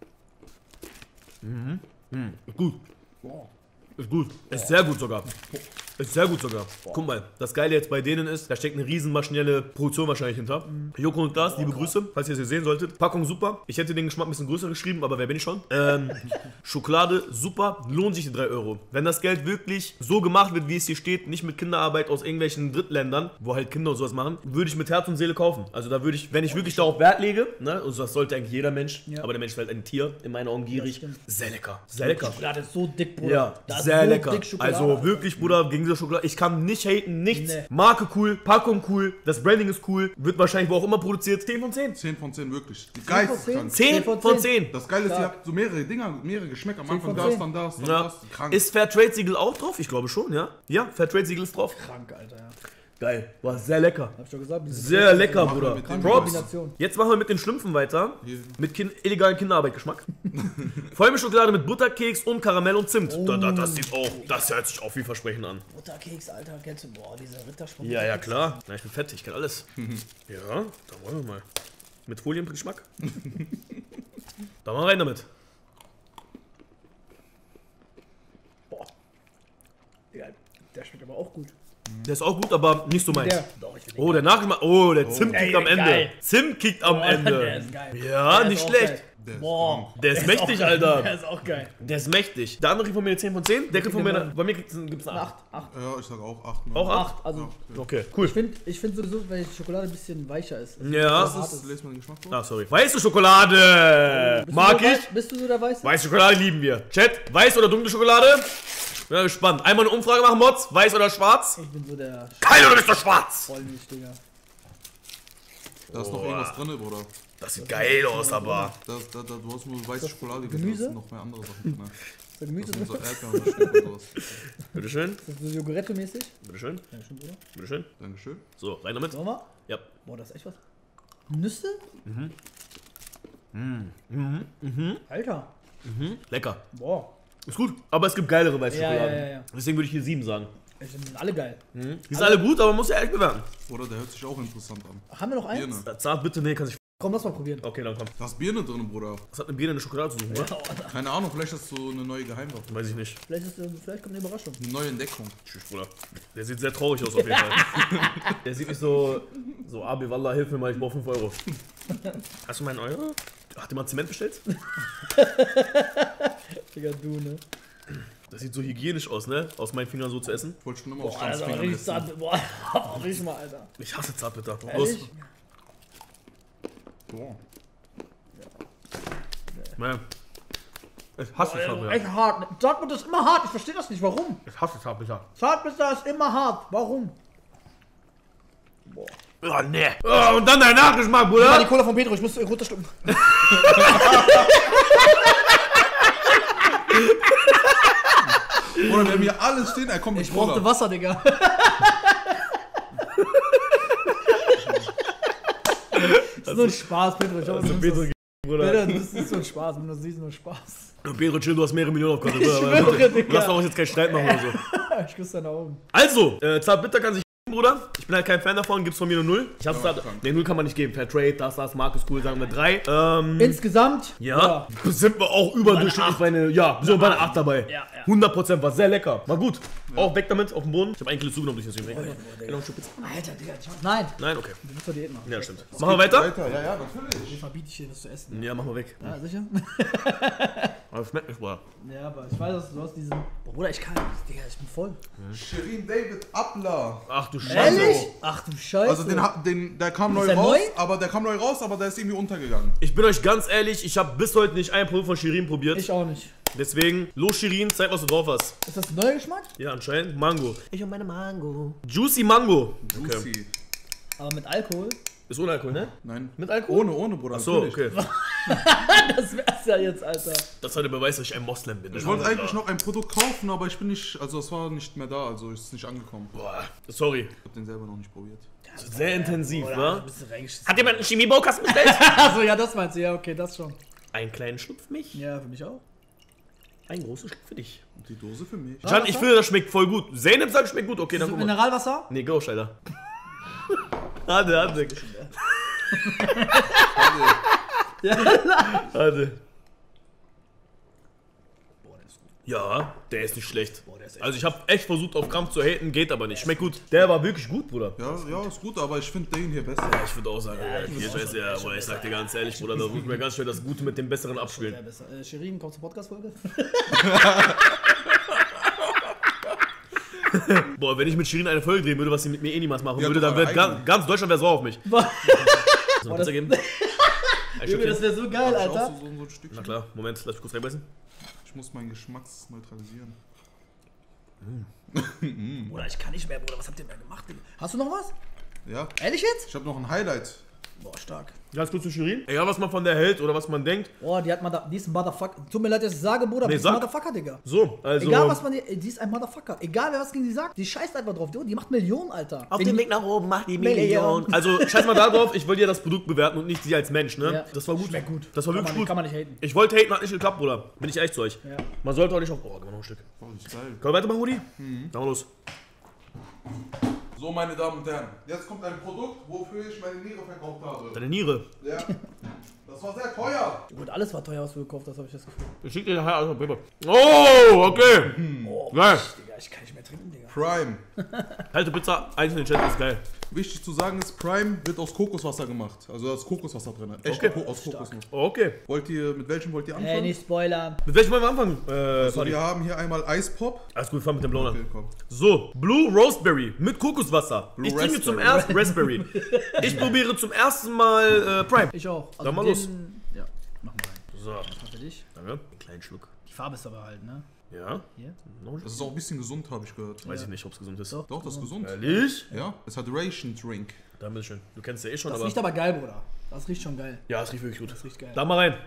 Speaker 1: Ist gut.
Speaker 2: Boah.
Speaker 1: Ist gut. Ist sehr gut sogar. Ist sehr gut sogar. Guck mal, das Geile jetzt bei denen ist, da steckt eine riesen maschinelle Produktion wahrscheinlich hinter. Joko und Klaas, liebe Grüße, falls ihr es hier sehen solltet. Packung super. Ich hätte den Geschmack ein bisschen größer geschrieben, aber wer bin ich schon? Schokolade super, lohnt sich die 3 Euro. Wenn das Geld wirklich so gemacht wird, wie es hier steht, nicht mit Kinderarbeit aus irgendwelchen Drittländern, wo halt Kinder und sowas machen, würde ich mit Herz und Seele kaufen. Also da würde ich, wenn ich wirklich darauf Wert lege, ne, und das sollte eigentlich jeder Mensch,
Speaker 2: Ja.
Speaker 1: aber der Mensch ist halt ein Tier, in meinen Augen gierig.
Speaker 2: stimmt.
Speaker 1: Sehr lecker. Sehr lecker.
Speaker 2: Schokolade ist so dick, Bruder.
Speaker 1: Ja,
Speaker 2: Das ist
Speaker 1: sehr
Speaker 2: so
Speaker 1: lecker.
Speaker 2: dick Schokolade,
Speaker 1: Also
Speaker 2: Alter.
Speaker 1: wirklich, Bruder, im Gegensatz dieser Schokolade. Ich kann nicht haten, nichts.
Speaker 2: Nee.
Speaker 1: Marke cool, Packung cool, das Branding ist cool. Wird wahrscheinlich wo auch immer produziert. 10 von 10.
Speaker 3: 10 von 10 wirklich. Die
Speaker 2: 10 von 10?
Speaker 3: geisteskrank.
Speaker 1: 10 von 10.
Speaker 3: Das Geile ist,
Speaker 2: Ja.
Speaker 3: ihr habt so mehrere Dinger, mehrere Geschmäcker. Am
Speaker 2: 10
Speaker 3: Anfang
Speaker 2: von
Speaker 3: das,
Speaker 2: 10.
Speaker 3: dann das, dann
Speaker 1: Ja.
Speaker 3: das. Krank.
Speaker 1: Ist Fairtrade-Siegel auch drauf? Ich glaube schon, ja. Ja, Fairtrade-Siegel ist drauf.
Speaker 2: Krank, Alter, ja.
Speaker 1: Geil, war sehr lecker.
Speaker 2: Hab ich doch gesagt. diese
Speaker 1: Sehr lecker,
Speaker 3: Machen wir
Speaker 1: Bruder.
Speaker 3: mit dem
Speaker 2: Kranke
Speaker 1: Props.
Speaker 2: Kombination.
Speaker 1: Jetzt machen wir mit den Schlümpfen weiter.
Speaker 3: Hier.
Speaker 1: Mit illegalen Kinderarbeitgeschmack. Vollmilchschokolade mit Butterkeks und Karamell und Zimt. Das hört sich auch vielversprechend an.
Speaker 2: Butterkeks, Alter, kennst du? Boah, diese Ritterspruch.
Speaker 1: Ja, ja, klar. Na, ich bin fett, ich kann alles. Ja, da wollen wir mal. Mit Foliengeschmack. Da mal rein damit.
Speaker 2: Boah. Ja, der schmeckt aber auch gut.
Speaker 1: Der ist auch gut, aber nicht so meins.
Speaker 2: Der. Doch, ich finde
Speaker 1: Oh, der Nachgeschmack. Oh, der Zimt kickt am Ende.
Speaker 2: geil.
Speaker 1: Zimt kickt am
Speaker 2: Der
Speaker 1: Ende.
Speaker 2: ist geil.
Speaker 1: Ja,
Speaker 2: Der
Speaker 1: nicht
Speaker 2: ist auch
Speaker 1: schlecht.
Speaker 2: geil.
Speaker 3: Der ist
Speaker 2: Boah.
Speaker 1: Der ist
Speaker 2: auch
Speaker 1: mächtig,
Speaker 2: geil.
Speaker 1: Alter.
Speaker 2: Der ist auch geil.
Speaker 1: Der ist mächtig. Der andere kriegt von mir eine 10 von 10. Der kriegt von mir eine. Bei mir gibt es eine 8.
Speaker 2: 8.
Speaker 3: Ja, ich sag auch 8.
Speaker 1: Auch 8?
Speaker 2: 8. Also,
Speaker 1: Okay, cool.
Speaker 2: ich finde sowieso, weil die Schokolade ein bisschen weicher ist.
Speaker 1: Ja.
Speaker 3: Was ist? Lest mal den Geschmack vor.
Speaker 1: Ah, sorry. Weiße Schokolade. Mag ich.
Speaker 2: Bist du so der Weiße?
Speaker 1: Weiße Schokolade lieben wir. Chat, weiß oder dunkle Schokolade? Ja, gespannt. Einmal eine Umfrage machen, Mods. Weiß oder schwarz?
Speaker 2: Ich bin so der
Speaker 1: Kein oder ist doch schwarz?
Speaker 2: Vollmilch, Digga.
Speaker 3: Da ist noch irgendwas drin, Bruder.
Speaker 1: Das sieht geil aus, aber.
Speaker 3: Du hast nur weiße Schokolade
Speaker 2: Gemüse?
Speaker 3: da sind noch mehr andere Sachen drin.
Speaker 2: Ist da Gemüse
Speaker 3: Das sind
Speaker 2: drin?
Speaker 3: so Erdbeeren und Schnitt und sowas.
Speaker 1: Bitteschön.
Speaker 2: Ist das so Joghurette-mäßig?
Speaker 1: Bitteschön.
Speaker 2: Ja, stimmt, oder?
Speaker 1: Bitteschön.
Speaker 3: Dankeschön.
Speaker 1: So, rein damit.
Speaker 2: Sollen wir?
Speaker 1: Ja.
Speaker 2: Boah, das ist echt was. Nüsse? Alter.
Speaker 1: Lecker.
Speaker 2: Boah.
Speaker 1: Ist gut. Aber es gibt geilere weiße
Speaker 2: Ja,
Speaker 1: Schokolade.
Speaker 2: ja.
Speaker 1: Deswegen würde ich hier 7 sagen.
Speaker 2: Die sind alle geil.
Speaker 1: Die sind alle gut, aber man muss ja ehrlich bewerten.
Speaker 3: Oder der hört sich auch interessant an.
Speaker 2: Haben wir noch eins?
Speaker 3: Birne.
Speaker 1: Zart bitte, nee, kann sich.
Speaker 2: Komm, lass mal probieren.
Speaker 1: Okay, dann komm.
Speaker 3: Da ist Birne drin, Bruder.
Speaker 1: Was hat eine Birne in der Schokolade zu suchen, oder?
Speaker 3: Keine Ahnung, vielleicht ist das so eine neue Geheimwaffe.
Speaker 1: Weiß ich nicht.
Speaker 2: Vielleicht kommt eine Überraschung.
Speaker 3: Eine neue Entdeckung.
Speaker 1: Tschüss, Bruder. Der sieht sehr traurig aus auf jeden Fall. Der sieht nicht so. So, Abi, Wallah, hilf mir mal, ich brauch 5 Euro. Hast du meinen Euro? Hat jemand Zement bestellt?
Speaker 2: Digga, du, ne?
Speaker 1: Das sieht so hygienisch aus, ne? Aus meinen Fingern so zu essen.
Speaker 3: Ich wollte schon immer
Speaker 2: Boah,
Speaker 3: auf
Speaker 2: Alter,
Speaker 3: Stanzfingern
Speaker 2: richtig
Speaker 3: essen.
Speaker 2: zart. Boah, riech mal, Alter.
Speaker 1: Ich hasse Zartbitter. Los.
Speaker 2: Ehrlich?
Speaker 3: Boah.
Speaker 1: Naja. Ich hasse Zartbitter.
Speaker 2: Echt hart. Zartbitter ist immer hart. Ich verstehe das nicht. Warum?
Speaker 1: Ich hasse Zartbitter.
Speaker 2: Zartbitter ist immer hart. Warum?
Speaker 1: Oh, ne. Oh, und dann der Nachgeschmack, Bruder.
Speaker 2: Die Cola von Pedro, ich muss runterschlucken.
Speaker 3: Bruder, wir haben hier alles stehen, er kommt mit
Speaker 2: Ich brauchte
Speaker 3: Cola.
Speaker 2: Wasser, Digga. Das ist nur ein Spaß, Pedro. Ich hoffe, du
Speaker 1: Pedro,
Speaker 2: nimmst
Speaker 1: Bruder.
Speaker 2: das. Das ist nur ein Spaß. Wenn du das siehst, nur ein Spaß.
Speaker 1: Pedro, chill, du hast mehrere Millionen auf Karte.
Speaker 2: schwöre, Digga.
Speaker 1: Lass uns jetzt keinen Streit machen oder so.
Speaker 2: Ich küsse deine Augen.
Speaker 1: Also, Zartbitter kann sich Bruder. Ich bin halt kein Fan davon, gibt's von mir nur 0. Ich hasse Zart. Ne, 0 kann man nicht geben. Fairtrade, das, Mark ist cool, sagen wir 3.
Speaker 2: Insgesamt?
Speaker 1: Ja, sind wir auch überdurchschnittlich bei einer, ja, sind wir bei einer 8 dabei.
Speaker 2: Ja, ja.
Speaker 1: 100% war sehr lecker. War gut. Auch weg damit, auf den Boden. Ich habe 1 Kilo zugenommen durch das Stream. Genau, Stück Pizza.
Speaker 2: Alter, Digga. Nein.
Speaker 1: Nein, okay.
Speaker 2: Du musst doch Diät machen.
Speaker 1: Ja, stimmt. Machen wir weiter?
Speaker 3: Ja, ja, natürlich.
Speaker 2: Wie verbiete ich dir das zu essen?
Speaker 1: Ja, machen wir weg.
Speaker 2: Ja, sicher?
Speaker 1: Aber es schmeckt nicht, Bruder.
Speaker 2: Ja, aber ich weiß, dass du hast diesen... Boah, Bruder, ich kann nicht. Digga, ich bin voll.
Speaker 3: Shirin David Abler.
Speaker 1: Ach du Scheiße.
Speaker 2: Ehrlich? Ach du Scheiße.
Speaker 3: Also der kam neu
Speaker 2: der
Speaker 3: raus,
Speaker 2: neu?
Speaker 3: aber der ist irgendwie untergegangen.
Speaker 1: Ich bin euch ganz ehrlich, ich habe bis heute nicht ein Produkt von Shirin probiert.
Speaker 2: Ich auch nicht.
Speaker 1: Deswegen, los Shirin, zeig, was du drauf hast.
Speaker 2: Ist das ein neuer Geschmack?
Speaker 1: Ja, anscheinend Mango. Ich und meine Mango. Juicy Mango.
Speaker 3: Juicy.
Speaker 2: Aber mit Alkohol?
Speaker 1: Ist ohne Alkohol, ne?
Speaker 3: Nein.
Speaker 1: Mit Alkohol?
Speaker 3: Ohne, Bruder.
Speaker 1: Ach so,
Speaker 3: natürlich.
Speaker 1: okay.
Speaker 2: Das wär's ja jetzt, Alter.
Speaker 1: Das war der Beweis, dass ich ein Moslem bin.
Speaker 3: Ich wollte eigentlich noch ein Produkt kaufen, aber ich bin nicht, also es war nicht mehr da, also ist nicht angekommen.
Speaker 1: Boah, sorry.
Speaker 3: Ich hab den selber noch nicht probiert.
Speaker 1: Sehr intensiv,
Speaker 2: Oder
Speaker 1: wa?
Speaker 2: ein bisschen reingeschissen.
Speaker 1: Hat jemand einen Chemiebaukasten bestellt?
Speaker 2: Achso, ja, das meinst du. Ja, okay, das schon.
Speaker 1: Einen kleinen Schluck für mich,
Speaker 2: Ja, für mich auch.
Speaker 1: ein großer Schluck für dich.
Speaker 3: Und die Dose für mich.
Speaker 1: Can, ich finde, das schmeckt voll gut. Zeynep sagt, schmeckt gut. Okay, dann
Speaker 2: So
Speaker 1: guck mal.
Speaker 2: Mineralwasser?
Speaker 1: Nee, Gausch, Alter. Warte. Warte. Ja, der ist nicht schlecht. Also ich habe echt versucht auf Krampf zu haten, geht aber nicht. Schmeckt gut. Der war wirklich gut, Bruder.
Speaker 3: Ja, ist gut, aber ich finde den hier besser.
Speaker 1: Ich würde auch sagen, hier scheiße, ja, Bruder, ich sag dir ganz ehrlich, Bruder, da muss mir ganz schnell das Gute mit dem Besseren
Speaker 2: Ja,
Speaker 1: abspielen.
Speaker 2: besser. Shirin, kommst du zur Podcast-Folge?
Speaker 1: Boah, wenn ich mit Shirin eine Folge drehen würde, was sie mit mir eh niemals machen
Speaker 3: Ja,
Speaker 1: würde,
Speaker 3: doch,
Speaker 1: dann wird
Speaker 3: aber
Speaker 1: ganz Deutschland wäre sauer auf mich. So, Pizza geben? Ein
Speaker 2: Junge, das
Speaker 1: Stückchen?
Speaker 2: wäre so geil,
Speaker 3: Hab ich auch
Speaker 2: Alter.
Speaker 3: so ein Stückchen.
Speaker 1: Na klar, Moment, lass mich kurz reinbeißen.
Speaker 3: Ich muss meinen Geschmacks neutralisieren.
Speaker 2: Bruder, ich kann nicht mehr, Bruder. Was habt ihr mehr gemacht, Digga? Hast du noch was?
Speaker 3: Ja.
Speaker 2: Ehrlich jetzt?
Speaker 3: Ich habe noch ein Highlight.
Speaker 2: Boah, stark.
Speaker 1: Ganz kurz zu Shirin. Egal, was man von der hält oder was man denkt.
Speaker 2: Boah, die ist ein Motherfucker. Tut mir leid, dass ich sage, Bruder, aber die ist ein
Speaker 1: sag.
Speaker 2: Motherfucker, Digga.
Speaker 1: So, also.
Speaker 2: Egal, was man die ist ein Motherfucker. Egal, wer was gegen sie sagt, die scheißt einfach drauf. Die macht Millionen, Alter.
Speaker 4: Auf
Speaker 2: Wenn
Speaker 4: dem
Speaker 2: die-
Speaker 4: Weg nach oben macht die
Speaker 2: Million.
Speaker 4: Million.
Speaker 1: Also, scheiß mal da drauf, ich wollte ja das Produkt bewerten und nicht sie als Mensch, ne?
Speaker 2: Ja.
Speaker 1: Das war gut.
Speaker 2: Schmeckt gut.
Speaker 1: Das war wirklich gut.
Speaker 2: Kann man nicht haten.
Speaker 1: Ich wollte haten, hat nicht geklappt, Bruder. Bin ich ehrlich zu euch.
Speaker 2: Ja.
Speaker 1: Man sollte auch nicht auf. Oh, gib mal noch ein Stück.
Speaker 3: Oh, das ist geil.
Speaker 1: Können wir weitermachen, Rudi? Dann mal los.
Speaker 3: So, meine Damen und Herren, jetzt kommt ein Produkt, wofür ich meine Niere verkauft habe.
Speaker 1: Deine Niere.
Speaker 3: Ja. Das war sehr teuer.
Speaker 2: Gut, alles war teuer, was du gekauft hast, habe ich das Gefühl.
Speaker 1: Ich schick dir nachher also Paper. Oh, okay.
Speaker 2: Oh,
Speaker 1: Geil.
Speaker 2: Digga, ich kann nicht mehr trinken, Digga.
Speaker 3: Prime.
Speaker 1: Kalte Pizza, eins in den Chat ist geil.
Speaker 3: Wichtig zu sagen ist, Prime wird aus Kokoswasser gemacht. Also da ist Kokoswasser drin. Echt
Speaker 1: Okay.
Speaker 3: aus Kokosnuss.
Speaker 1: Okay.
Speaker 3: Mit welchem wollt ihr anfangen?
Speaker 2: Nicht spoilern.
Speaker 1: Mit welchem wollen wir anfangen?
Speaker 3: Also
Speaker 1: Sorry.
Speaker 3: wir haben hier einmal Eispop.
Speaker 1: Alles gut, wir fangen mit dem Blauen
Speaker 3: Okay,
Speaker 1: an.
Speaker 3: komm.
Speaker 1: So, Blue Raspberry mit Kokoswasser.
Speaker 3: Blue
Speaker 1: Ich trinke zum
Speaker 3: Raspberry.
Speaker 1: ersten Raspberry. Ich probiere zum ersten Mal Prime.
Speaker 2: Ich auch.
Speaker 1: Dann mal los.
Speaker 2: Ja, mach mal rein.
Speaker 1: So,
Speaker 2: Was war für dich?
Speaker 1: danke.
Speaker 4: Einen kleinen Schluck.
Speaker 2: Die Farbe ist aber halt, ne?
Speaker 1: Ja.
Speaker 2: Hier.
Speaker 1: Noch ein
Speaker 3: Das ist auch ein bisschen gesund, habe ich gehört.
Speaker 1: Weiß ich nicht, ob es gesund ist.
Speaker 2: Doch.
Speaker 3: Doch, das ist gesund.
Speaker 1: Ehrlich?
Speaker 3: Ja, es hat Ration Drink.
Speaker 1: Dann bitteschön. Du kennst ja eh schon,
Speaker 2: Das
Speaker 1: aber.
Speaker 2: riecht aber geil, Bruder. Das riecht schon geil.
Speaker 1: Ja, es riecht wirklich gut.
Speaker 2: Das riecht geil.
Speaker 1: Da mal rein.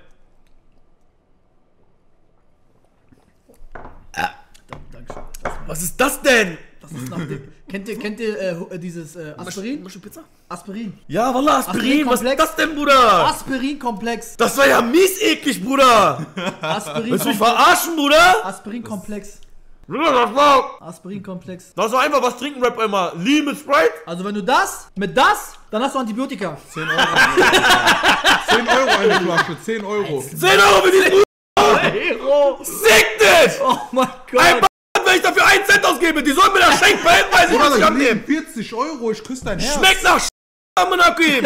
Speaker 2: Dankeschön.
Speaker 1: Was ist das denn?
Speaker 2: Das ist nach dem. Kennt ihr dieses Aspirin?
Speaker 1: Möchtest du Pizza?
Speaker 2: Aspirin.
Speaker 1: Ja, Wallah, Aspirin. Was ist
Speaker 2: Aspirin-Komplex.
Speaker 1: das denn, Bruder?
Speaker 2: Aspirin-Komplex.
Speaker 1: Das war ja mies eklig, Bruder. Willst du mich
Speaker 2: Aspirin-Komplex.
Speaker 1: verarschen, Bruder?
Speaker 2: Aspirin-Komplex.
Speaker 1: Ja,
Speaker 2: Aspirin-Komplex.
Speaker 1: das war einfach was trinken, Rap immer. Lee mit Sprite?
Speaker 2: Also wenn du das, mit das, dann hast du Antibiotika.
Speaker 3: 10 Euro. 10 Euro eine Flasche, 10 Euro.
Speaker 1: 10 Euro für diesen
Speaker 2: Hero.
Speaker 1: Sick dich!
Speaker 2: Oh mein Gott.
Speaker 1: Ein wenn ich dafür 1 Cent ausgebe, die sollen mir das schenken, weil ich
Speaker 3: Bruder,
Speaker 1: nicht
Speaker 3: ich
Speaker 1: abnehmen.
Speaker 3: nehme 40 Euro, ich küsse dein Herz.
Speaker 1: Schmeckt nach Monakim.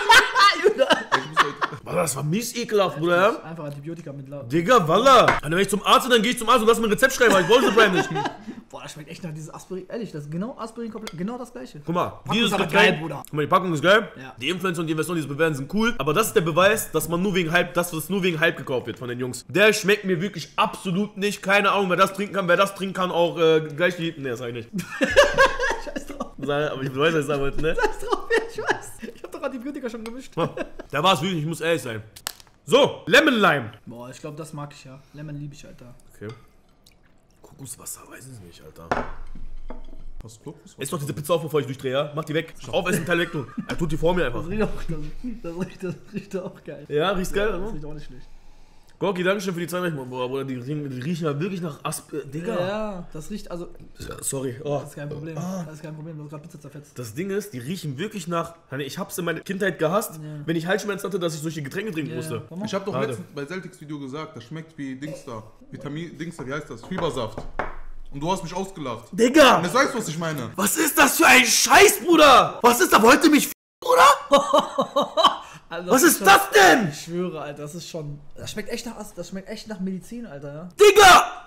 Speaker 1: Das war mies ekelhaft, Bruder.
Speaker 2: Einfach Antibiotika mit Laut.
Speaker 1: Digga, Wallah. Wenn ich zum Arzt bin, dann gehe ich zum Arzt und lass mir ein Rezept schreiben, weil ich wollte so Prime nicht.
Speaker 2: Boah, das schmeckt echt nach dieses Aspirin. Ehrlich, das ist genau Aspirin-Komplex. Genau das gleiche.
Speaker 1: Guck mal,
Speaker 2: Packung
Speaker 1: dieses
Speaker 2: ist aber
Speaker 1: Getränk,
Speaker 2: geil, Bruder.
Speaker 1: guck mal, die Packung ist geil.
Speaker 2: Ja.
Speaker 1: Die Influencer und die Investoren, die es bewerten, sind cool. Aber das ist der Beweis, dass man nur wegen Hype, dass das nur wegen Hype gekauft wird von den Jungs. Der schmeckt mir wirklich absolut nicht. Keine Ahnung, wer das trinken kann. Wer das trinken kann, auch gleich die. Ne, das sag ich nicht.
Speaker 2: Scheiß drauf.
Speaker 1: Aber ich weiß, was ich sagen wollte, ne?
Speaker 2: Scheiß drauf, ja, ich weiß. Ich hab doch Antibiotika schon gemischt.
Speaker 1: Da war es wirklich, ich muss ehrlich sein. So, Lemon Lime.
Speaker 2: Boah, ich glaube, das mag ich ja. Lemon liebe ich, Alter.
Speaker 1: Okay. Kokoswasser, weiß ich nicht, Alter.
Speaker 3: Was ist Kokoswasser?
Speaker 1: Ess doch diese Pizza auf, bevor ich durchdrehe, ja? Mach die weg. Aufessen, Teil weg, du. Er tut die vor mir einfach.
Speaker 2: Das riecht auch, das riecht auch geil.
Speaker 1: Ja, riecht's geil,
Speaker 2: Das
Speaker 1: oder?
Speaker 2: riecht auch nicht schlecht.
Speaker 1: Gorki, dankeschön für die 2 Boah, Bruder, die riechen ja wirklich nach Digga.
Speaker 2: Ja, das riecht, also,
Speaker 1: Sorry. Oh.
Speaker 2: das ist kein Problem. Das ist kein Problem, du hast gerade Pizza zerfetzt.
Speaker 1: Das Ding ist, die riechen wirklich nach. Ich hab's in meiner Kindheit gehasst, wenn ich Halsschmerzen hatte, dass ich solche Getränke trinken musste.
Speaker 2: Komm mal.
Speaker 3: Ich habe doch
Speaker 1: Schade.
Speaker 3: letztens bei Celtics Video gesagt, das schmeckt wie Dings da. Wie heißt das? Fiebersaft. Und du hast mich ausgelacht.
Speaker 1: Digga!
Speaker 3: Und jetzt weißt du, was ich meine.
Speaker 1: Was ist das für ein Scheiß, Bruder? Was ist da? Wollt ihr mich Bruder?
Speaker 2: Also,
Speaker 1: Was ist
Speaker 2: schon-
Speaker 1: das denn?
Speaker 2: Ich schwöre, Alter, das ist schon. Das schmeckt echt nach Medizin, Alter, ja.
Speaker 1: Digga!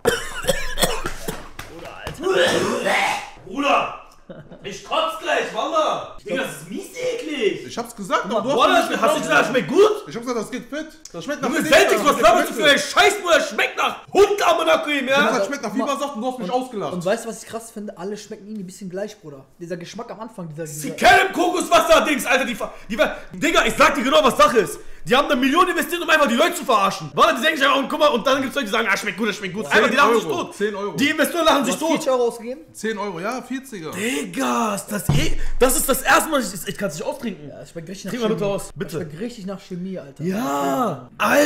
Speaker 2: Oder, Alter.
Speaker 1: Bruder! Ich kotz gleich, Wallah! Digga, das ist mies eklig!
Speaker 3: Ich hab's gesagt, aber du hast
Speaker 1: Wallah,
Speaker 3: mich nicht
Speaker 1: hast du gesagt, das schmeckt gut?
Speaker 3: Ich hab gesagt, das geht fit. Das schmeckt nach
Speaker 1: Junge,
Speaker 3: Medizin,
Speaker 1: Celtics, was
Speaker 3: das
Speaker 1: laberst du für ein
Speaker 3: Medikamente.
Speaker 1: Scheiß, Bruder? Das schmeckt nach Hundammoniakim,
Speaker 3: Ich hab
Speaker 1: ja?
Speaker 3: gesagt, schmeckt nach Fiebersaft und du hast mich ausgelacht.
Speaker 2: Und weißt du, was ich krass finde? Alle schmecken irgendwie ein bisschen gleich, Bruder. Dieser Geschmack am Anfang,
Speaker 1: Die
Speaker 2: dieser
Speaker 1: kennen Kokoswasser-Dings, Alter, Digga, ich sag dir genau, was Sache ist. Die haben 1 Million investiert, um einfach die Leute zu verarschen. Warte, die denken sich einfach, und guck mal, und dann gibt's Leute, die sagen, schmeckt gut, das schmeckt gut. Einfach, die lachen sich tot.
Speaker 3: 10 Euro.
Speaker 1: Die Investoren lachen
Speaker 2: Du
Speaker 1: sich
Speaker 2: hast
Speaker 1: tot.
Speaker 2: 40 Euro ausgegeben?
Speaker 3: 10 Euro, ja, 40er.
Speaker 1: Digga, das ist das erste Mal, ich kann es nicht auftrinken.
Speaker 2: Ja, es schmeckt richtig nach
Speaker 1: Trink mal bitte aus,
Speaker 2: Es
Speaker 1: bitte.
Speaker 2: schmeckt richtig nach Chemie, Alter.
Speaker 1: Ja,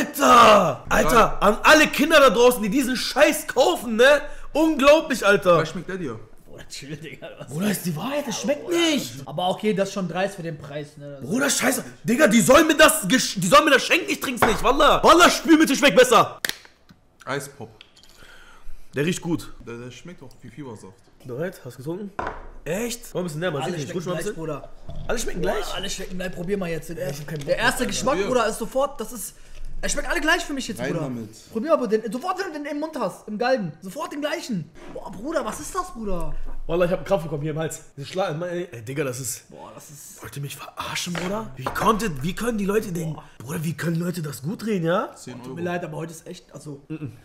Speaker 1: Alter, an alle Kinder da draußen, die diesen Scheiß kaufen, ne? Unglaublich, Alter.
Speaker 3: Was schmeckt der dir?
Speaker 2: Bruder, chill, Digga.
Speaker 1: Bruder, ist die Wahrheit, das schmeckt nicht.
Speaker 2: Aber okay, das ist schon dreist für den Preis, ne? Das-
Speaker 1: Bruder, scheiße. Digga, die sollen mir das schenken, ich trink's nicht, Wallah. Wallah, Spülmittel schmeckt besser.
Speaker 3: Eispop.
Speaker 1: Der riecht gut.
Speaker 3: Der schmeckt auch wie Fiebersaft.
Speaker 1: Bereit? Hast du getrunken? Echt? War ein bisschen näher, mal
Speaker 2: Alle
Speaker 1: sehen, ich
Speaker 2: schmecken
Speaker 1: rutsche mal ein
Speaker 2: gleich,
Speaker 1: bisschen.
Speaker 2: Bruder.
Speaker 1: Alle schmecken gleich?
Speaker 2: Alle schmecken gleich. Probier mal jetzt den ersten. Der erste Geschmack,
Speaker 3: Probier.
Speaker 2: Bruder, ist sofort, das ist... Es schmeckt alle gleich für mich jetzt,
Speaker 3: Rein
Speaker 2: Bruder.
Speaker 3: damit.
Speaker 2: Probier mal den, sofort, wenn du den im Mund hast, im Galgen. Sofort den gleichen. Boah, Bruder, was ist das, Bruder?
Speaker 1: Wallah, ich hab einen Krampf bekommen hier im Hals. Ey, Digga, das ist...
Speaker 2: Boah, das ist...
Speaker 1: Wollt ihr mich verarschen, Bruder? Wie können die Leute denn... Bruder, wie können Leute das gut drehen, ja?
Speaker 3: 10
Speaker 2: Tut
Speaker 3: Euro.
Speaker 2: mir leid, aber heute ist echt, also...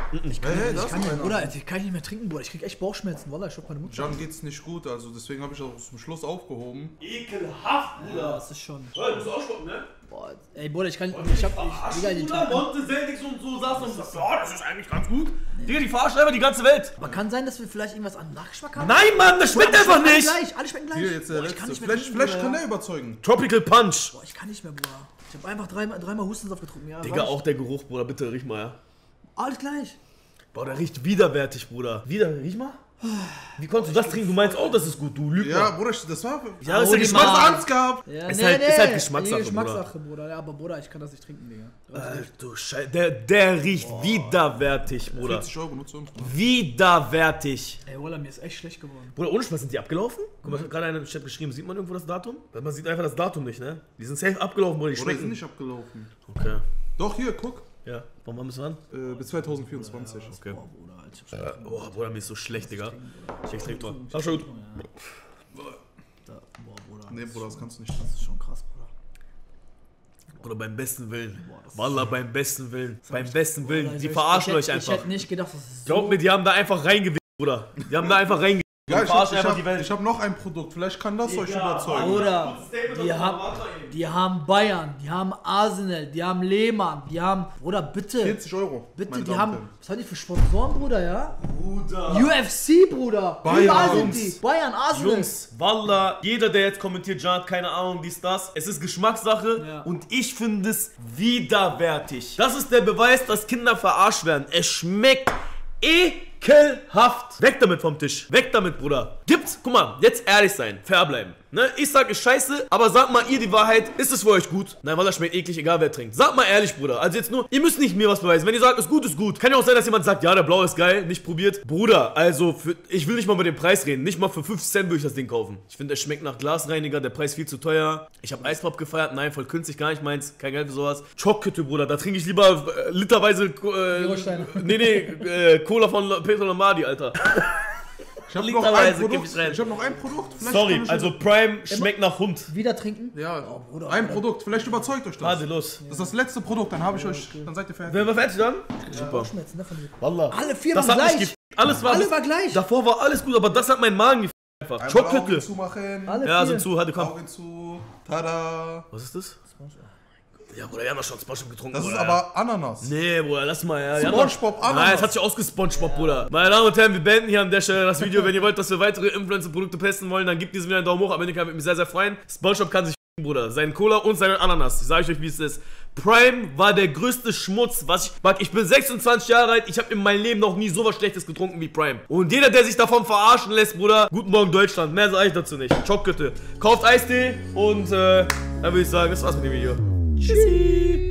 Speaker 1: Ich
Speaker 3: Hey, das
Speaker 2: Ich kann,
Speaker 3: ist
Speaker 2: Bruder, ich kann nicht mehr trinken, Bruder. Ich krieg echt Bauchschmerzen, Wallah, ich schock meine Mutter.
Speaker 3: John geht's nicht gut, also deswegen habe ich das zum Schluss aufgehoben.
Speaker 1: Ekelhaft,
Speaker 2: Ja,
Speaker 1: Bruder.
Speaker 2: das ist schon.
Speaker 1: Du musst auch stoppen, ne?
Speaker 2: Boah, ey, Bruder, Digga, die
Speaker 1: Bruder, Monte, Seltix und so saß und sagt, ja, das ist eigentlich ganz gut. Digga, die verarschen einfach die ganze Welt.
Speaker 2: Aber kann sein, dass wir vielleicht irgendwas an Nachgeschmack haben?
Speaker 1: Nein, Mann, das schmeckt einfach
Speaker 2: Alle
Speaker 1: nicht.
Speaker 2: gleich, alle schmecken gleich.
Speaker 3: Hier jetzt der
Speaker 2: Boah, ich kann
Speaker 3: letzte.
Speaker 2: nicht mehr
Speaker 3: Vielleicht
Speaker 2: trinken,
Speaker 3: kann
Speaker 2: Bruder.
Speaker 3: der überzeugen.
Speaker 1: Tropical Punch.
Speaker 2: Boah, ich kann nicht mehr, Bruder. Ich hab einfach dreimal Hustensaft getrunken, ja.
Speaker 1: Digga, auch der Geruch, Bruder, bitte riech mal, ja.
Speaker 2: Alles gleich.
Speaker 1: Boah, der riecht widerwärtig, Bruder. Riech mal. Wie konntest du das trinken? Du meinst auch, das ist gut, du lügst.
Speaker 3: Ja, Bruder, das war.
Speaker 1: Ja, das ist
Speaker 2: Hol
Speaker 1: ja
Speaker 2: die mal.
Speaker 3: Geschmacksangst gehabt.
Speaker 2: Ja,
Speaker 1: Ist halt Geschmackssache,
Speaker 2: Geschmackssache, Bruder. Ja, aber Bruder, ich kann das nicht trinken, Digga.
Speaker 1: Du Scheiße, der riecht widerwärtig, Bruder.
Speaker 3: 40 Euro nur zu uns.
Speaker 1: Widerwärtig.
Speaker 2: Ey, Wallah, mir ist echt schlecht geworden.
Speaker 1: Bruder, ohne Spaß, sind die abgelaufen? Guck mal, gerade einer im Chat geschrieben, sieht man irgendwo das Datum? Man sieht einfach das Datum nicht, ne? Die sind safe abgelaufen, Bruder, die
Speaker 3: Oder die sind
Speaker 1: schmecken.
Speaker 3: nicht abgelaufen.
Speaker 1: Okay.
Speaker 3: Doch, hier, guck.
Speaker 1: Ja, wann müssen wir an?
Speaker 3: Bis 2024.
Speaker 1: Okay.
Speaker 2: Boah, Bruder, Alter.
Speaker 1: Oh, Bruder, mir ist so schlecht, Digga. Ich extrem toll. Ach, schon gut.
Speaker 2: Boah, Bruder.
Speaker 3: Nee, Bruder, das kannst du nicht.
Speaker 2: Das ist schon krass, Bruder.
Speaker 1: Bruder, beim besten Willen.
Speaker 2: das ist
Speaker 1: Wallah, beim besten Willen. Beim besten Willen.
Speaker 2: Also
Speaker 1: Die
Speaker 2: ich
Speaker 1: verarschen euch
Speaker 2: hätte-
Speaker 1: einfach.
Speaker 2: Ich hätte nicht gedacht, dass es so...
Speaker 1: Glaub mir, die haben da einfach reingewählt, Bruder. Die haben da einfach reingewählt.
Speaker 3: Ja,
Speaker 1: Die verarschen einfach die Welt.
Speaker 3: ich hab noch ein Produkt. Vielleicht kann das euch überzeugen.
Speaker 2: Bruder, die haben Bayern, die haben Arsenal, die haben Lehmann, die haben... Bruder, bitte.
Speaker 3: 40 Euro.
Speaker 2: Bitte,
Speaker 3: meine
Speaker 2: die
Speaker 3: Damen und
Speaker 2: haben...
Speaker 3: Herren.
Speaker 2: Was haben die für Sponsoren, Bruder, ja?
Speaker 1: Bruder.
Speaker 2: UFC, Bruder.
Speaker 3: Bayern.
Speaker 2: Überall sind
Speaker 1: Jungs.
Speaker 2: die. Bayern, Arsenal.
Speaker 1: Jungs, Wallah, jeder, der jetzt kommentiert, Jan, keine Ahnung, dies, das. Es ist Geschmackssache
Speaker 2: Ja.
Speaker 1: und ich finde es widerwärtig. Das ist der Beweis, dass Kinder verarscht werden. Es schmeckt ekelhaft. Weg damit vom Tisch. Weg damit, Bruder. Gibt's, guck mal, jetzt ehrlich sein, fair bleiben. Ne? Ich sag, ist scheiße, aber sagt mal ihr die Wahrheit, ist es für euch gut? Nein, weil das schmeckt eklig, egal wer trinkt. Sagt mal ehrlich, Bruder. Also jetzt nur, ihr müsst nicht mir was beweisen. Wenn ihr sagt, ist gut, ist gut. Kann ja auch sein, dass jemand sagt, ja, der Blaue ist geil, nicht probiert. Bruder, also, ich will nicht mal über den Preis reden. Nicht mal für 50 Cent würde ich das Ding kaufen. Ich finde, es schmeckt nach Glasreiniger, der Preis viel zu teuer. Ich habe Eispop gefeiert, nein, voll künstlich, gar nicht meins. Kein Geld für sowas. Chockhütte, Bruder, da trinke ich lieber literweise, Cola von Petro Lombardi, Alter.
Speaker 3: Ich hab noch
Speaker 1: Literweise
Speaker 3: ein Produkt.
Speaker 1: geb ich rein.
Speaker 3: Ich hab noch ein Produkt. Vielleicht
Speaker 1: Sorry,
Speaker 3: kann ich
Speaker 1: also Prime schmeckt nach Hund.
Speaker 2: Wieder trinken?
Speaker 3: Ja,
Speaker 2: Bruder,
Speaker 3: ein
Speaker 2: Bruder.
Speaker 3: Produkt. Vielleicht überzeugt euch das.
Speaker 1: Warte, los.
Speaker 3: Das ist das letzte Produkt, dann habe ich euch. Dann seid ihr fertig.
Speaker 1: Werden wir fertig dann? Super.
Speaker 2: Bauchschmerzen, ne, von mir.
Speaker 1: Wallah.
Speaker 2: Alle vier
Speaker 1: Das
Speaker 2: waren
Speaker 1: hat mich
Speaker 2: gleich.
Speaker 1: Alles war,
Speaker 2: Alle war gleich.
Speaker 1: Davor war alles gut, aber das hat meinen Magen gefickt einfach.
Speaker 3: Einmal Augen
Speaker 1: Chockhütte.
Speaker 3: zumachen.
Speaker 2: Alle
Speaker 1: Ja,
Speaker 2: vier.
Speaker 1: sind zu, hatte komm.
Speaker 3: Augen zu. Tada.
Speaker 1: Was ist das? Ja, Bruder, wir haben doch schon SpongeBob getrunken,
Speaker 3: Das ist
Speaker 1: Bruder.
Speaker 3: aber Ananas.
Speaker 1: Nee, Bruder, lass mal, ja.
Speaker 3: SpongeBob, Ananas.
Speaker 1: Nein, es hat sich ausgespongebob, Bruder. Meine Damen und Herren, wir beenden hier an der Stelle das Video. Wenn ihr wollt, dass wir weitere Influencer-Produkte testen wollen, dann gebt diesem Video einen Daumen hoch. Amerika würde mich sehr, sehr freuen. SpongeBob kann sich Bruder. Seinen Cola und seinen Ananas. Sag ich euch, wie es ist. Prime war der größte Schmutz, was ich bin 26 Jahre alt, ich habe in meinem Leben noch nie sowas Schlechtes getrunken wie Prime. Und jeder, der sich davon verarschen lässt, Bruder, guten Morgen Deutschland, mehr sage ich dazu nicht. Chockkette. Kauft Eistee und dann würde ich sagen, das war's mit dem Video. Tschüssi.